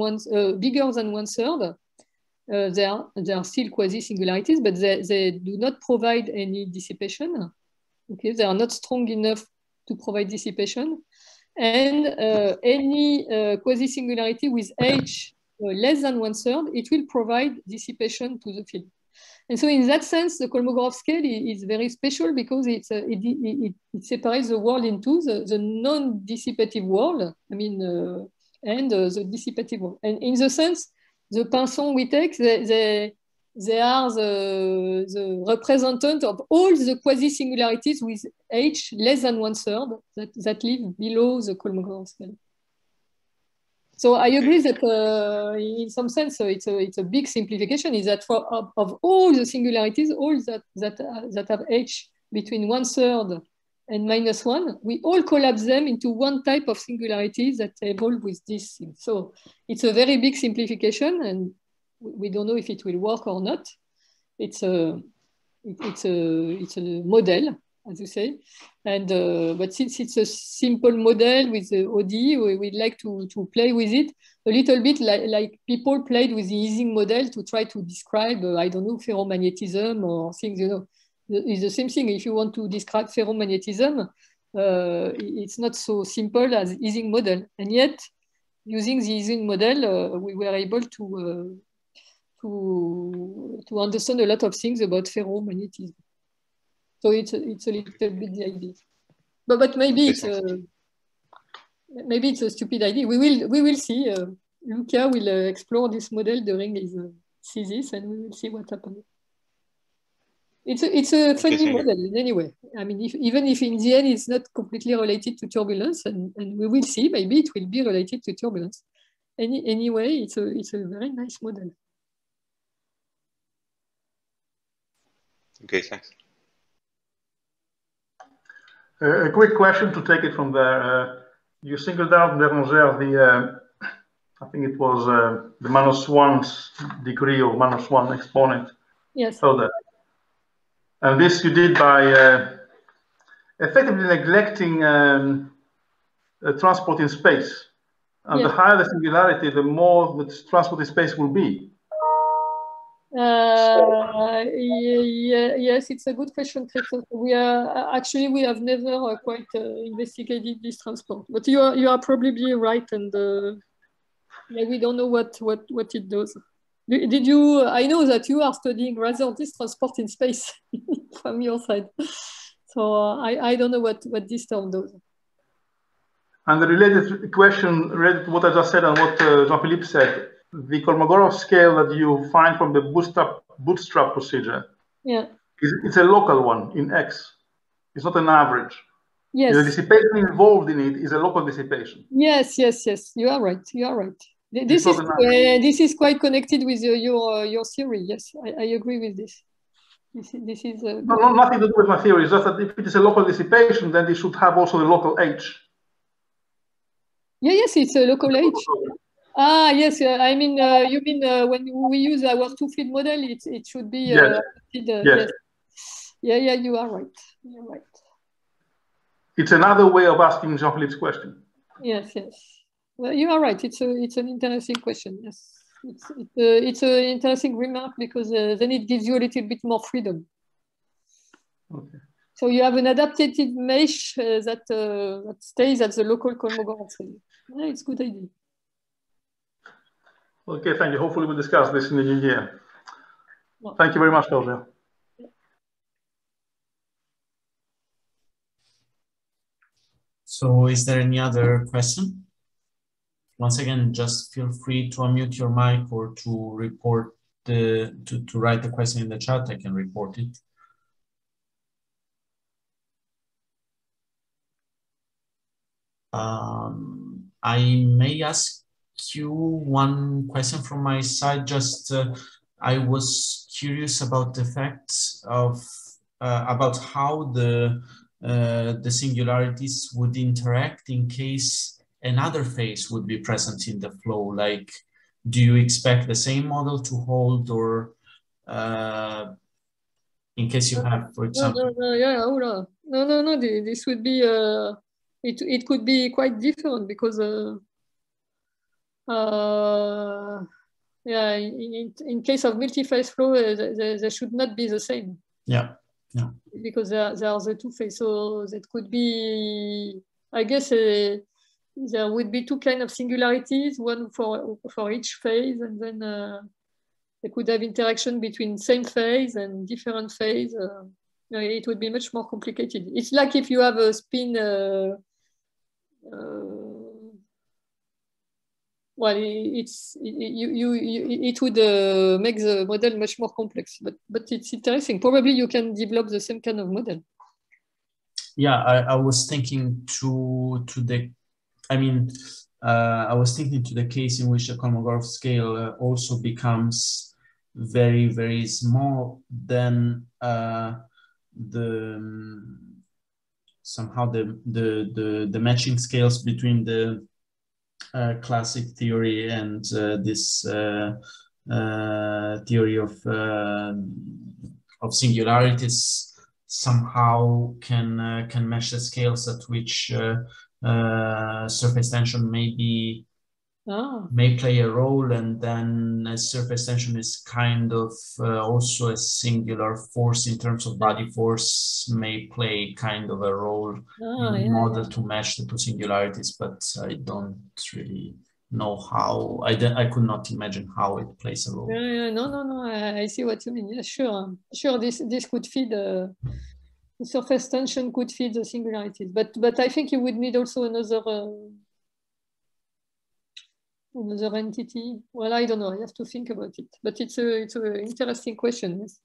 B: 1/3, they are still quasi-singularities, but they do not provide any dissipation. Okay, they are not strong enough to provide dissipation. And any quasi-singularity with H less than 1/3, it will provide dissipation to the field. And so in that sense, the Kolmogorov scale is very special because it separates the world into the non-dissipative world, and the dissipative world. And in the sense, the pinson we take, they are the representative of all the quasi-singularities with H less than 1/3 that live below the Kolmogorov scale. So I agree that in some sense, it's a big simplification, is that of all the singularities, all that have H between 1/3 and -1, we all collapse them into one type of singularities that evolve with this thing. So it's a very big simplification, and we don't know if it will work or not. It's a model, as you say, and but since it's a simple model with the ODE, we'd like to play with it a little bit like people played with the Ising model to try to describe, I don't know, ferromagnetism or things, It's the same thing. If you want to describe ferromagnetism, it's not so simple as Ising model, and yet using the Ising model, we were able to understand a lot of things about ferromagnetism. So it's a little bit the idea, but maybe it's a stupid idea. We will see. Luca will explore this model during his thesis, and we will see what happens. It's a funny model anyway. I mean, even if in the end it's not completely related to turbulence, and we will see, maybe it will be related to turbulence. Anyway, it's a very nice model.
D: Okay, thanks.
E: A quick question to take it from there. You singled out Bérengère, I think it was the -1 degree or -1 exponent.
B: Yes.
E: So that. And this you did by effectively neglecting transport in space. And
B: yes.
E: The higher the singularity, the more the transport in space will be.
B: Yes, it's a good question, Christophe. We have never quite investigated this transport, but you are probably right, and Yeah, we don't know what it does. Did you? I know that you are studying rather this transport in space from your side. So I don't know what this term does.
E: And the related question, related to what I just said and what Jean-Philippe said, the Kolmogorov scale that you find from the bootstrap procedure,
B: yeah,
E: it's a local one in X. It's not an average.
B: Yes.
E: The dissipation involved in it is a local dissipation.
B: Yes. You are right. You are right. This is quite connected with your theory. Yes, I agree with this. This is
E: no, nothing to do with my theory. It's just that if it is a local dissipation, then it should have also the local H.
B: Yeah, yes, it's a local H. Ah, yes. I mean, you mean when we use our two-field model, it should be
E: yes.
B: Yes. Yeah. You are right. You're right.
E: It's another way of asking Jean-Philippe's question.
B: Yes. Well, you are right. It's an interesting question. Yes, it's an interesting remark because then it gives you a little bit more freedom.
E: Okay.
B: So you have an adapted mesh that stays at the local Kolmogorov scale. Yeah, it's a good idea.
E: Okay, thank you. Hopefully we'll discuss this in the new year. Well, thank you very much, Claudia.
A: So is there any other question? Once again, just feel free to unmute your mic or to report to write the question in the chat. I can report it. I may ask you one question from my side. Just I was curious about the facts of about how the singularities would interact in case another phase would be present in the flow. Like, do you expect the same model to hold, or in case you have, for example?
B: No. This would be it could be quite different because in case of multi-phase flow, they should not be the same.
A: Yeah.
B: Because they are the two phases. So that could be, I guess, there would be two kinds of singularities, one for each phase, and then they could have interaction between same phase and different phase. It would be much more complicated. It's like if you have a spin. Well, it would make the model much more complex, but it's interesting. Probably you can develop the same kind of model.
A: Yeah, I was thinking to the, I mean, I was thinking to the case in which the Kolmogorov scale also becomes very, very small. Then somehow the matching scales between the classic theory and this theory of singularities somehow can mesh the scales at which surface tension may play a role, and then surface tension is kind of also a singular force in terms of body force, may play kind of a role in the model to match the two singularities, but I don't really know how. I could not imagine how it plays a role.
B: No. I see what you mean. Yeah, sure. This could feed the surface tension could feed the singularities, but I think you would need also another entity. Well, I don't know. I have to think about it. But it's an interesting question. Yes.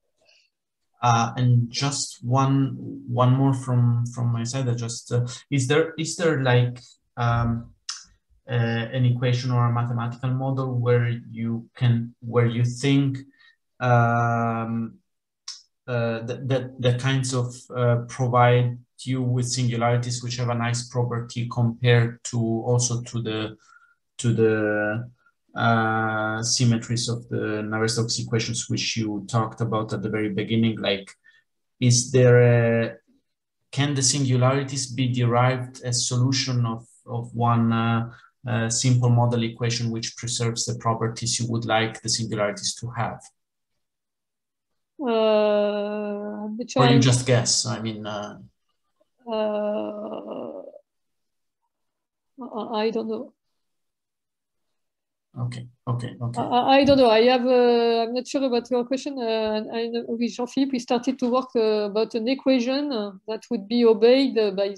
A: And just one more from my side. Just is there like an equation or a mathematical model where you think that kinds of provide you with singularities which have a nice property compared to also to the symmetries of the Navier-Stokes equations, which you talked about at the very beginning? Like, can the singularities be derived as solution of one simple model equation which preserves the properties you would like the singularities to have? Or you just guess? I mean,
B: I don't know.
A: Okay.
B: I don't know. I'm not sure about your question. I know with Jean-Philippe, we started to work about an equation that would be obeyed by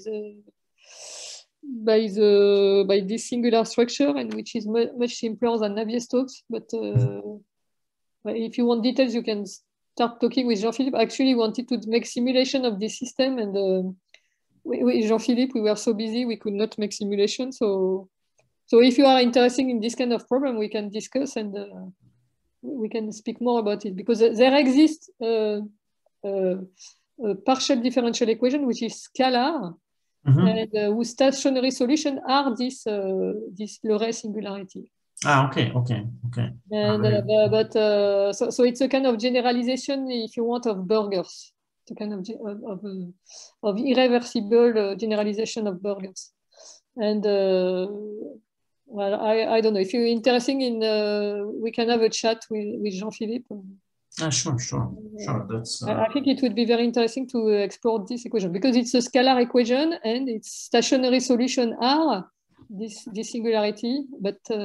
B: this singular structure, and which is much simpler than Navier-Stokes. But if you want details, you can start talking with Jean-Philippe. Actually, we wanted to make simulation of this system, and Jean-Philippe, we were so busy we could not make simulation. So if you are interested in this kind of problem, we can discuss, and we can speak more about it, because there exists a partial differential equation which is scalar, and whose stationary solution are this Leray singularity.
A: Okay.
B: And so it's a kind of generalization, if you want, of Burgers. It's a kind of irreversible generalization of Burgers. And well, I don't know if you're interested in. We can have a chat with Jean-Philippe.
A: Sure. That's.
B: I think it would be very interesting to explore this equation, because it's a scalar equation and its stationary solution are this singularity, but I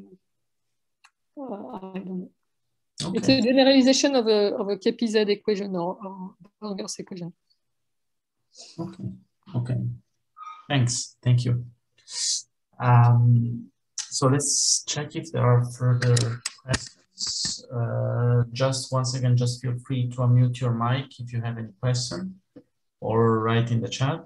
B: don't know. Okay. It's a generalization of a KPZ equation or Burgers equation.
A: Okay. Thanks. Thank you. So let's check if there are further questions. Just once again, just feel free to unmute your mic if you have any question, or write in the chat.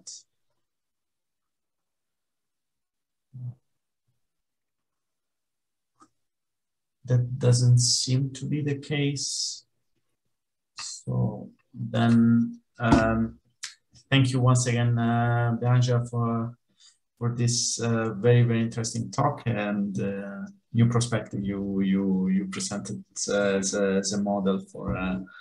A: That doesn't seem to be the case. So then, thank you once again, Bérengère, for this very, very interesting talk and new perspective you presented as a model for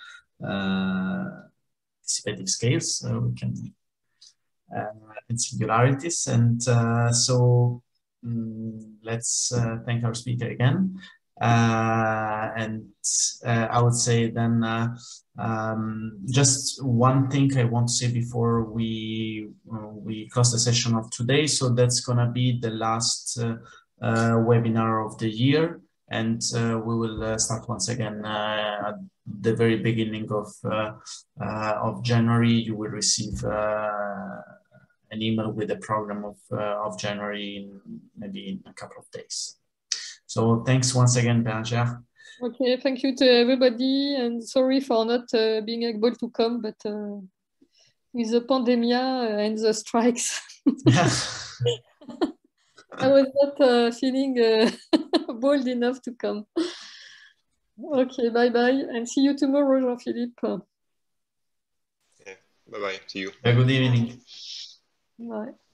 A: dissipative scales. We can and singularities, and so let's thank our speaker again. And I would say then just one thing I want to say before we close the session of today. So that's gonna be the last webinar of the year, and we will start once again at the very beginning of January. You will receive an email with the program of January maybe in a couple of days. So thanks once again, Bérengère.
B: Okay, thank you to everybody, and sorry for not being able to come, but with the pandemic and the strikes, I was not feeling bold enough to come. Okay, bye-bye, and see you tomorrow, Jean-Philippe.
D: Yeah, bye-bye, see you.
A: Good evening.
B: Bye.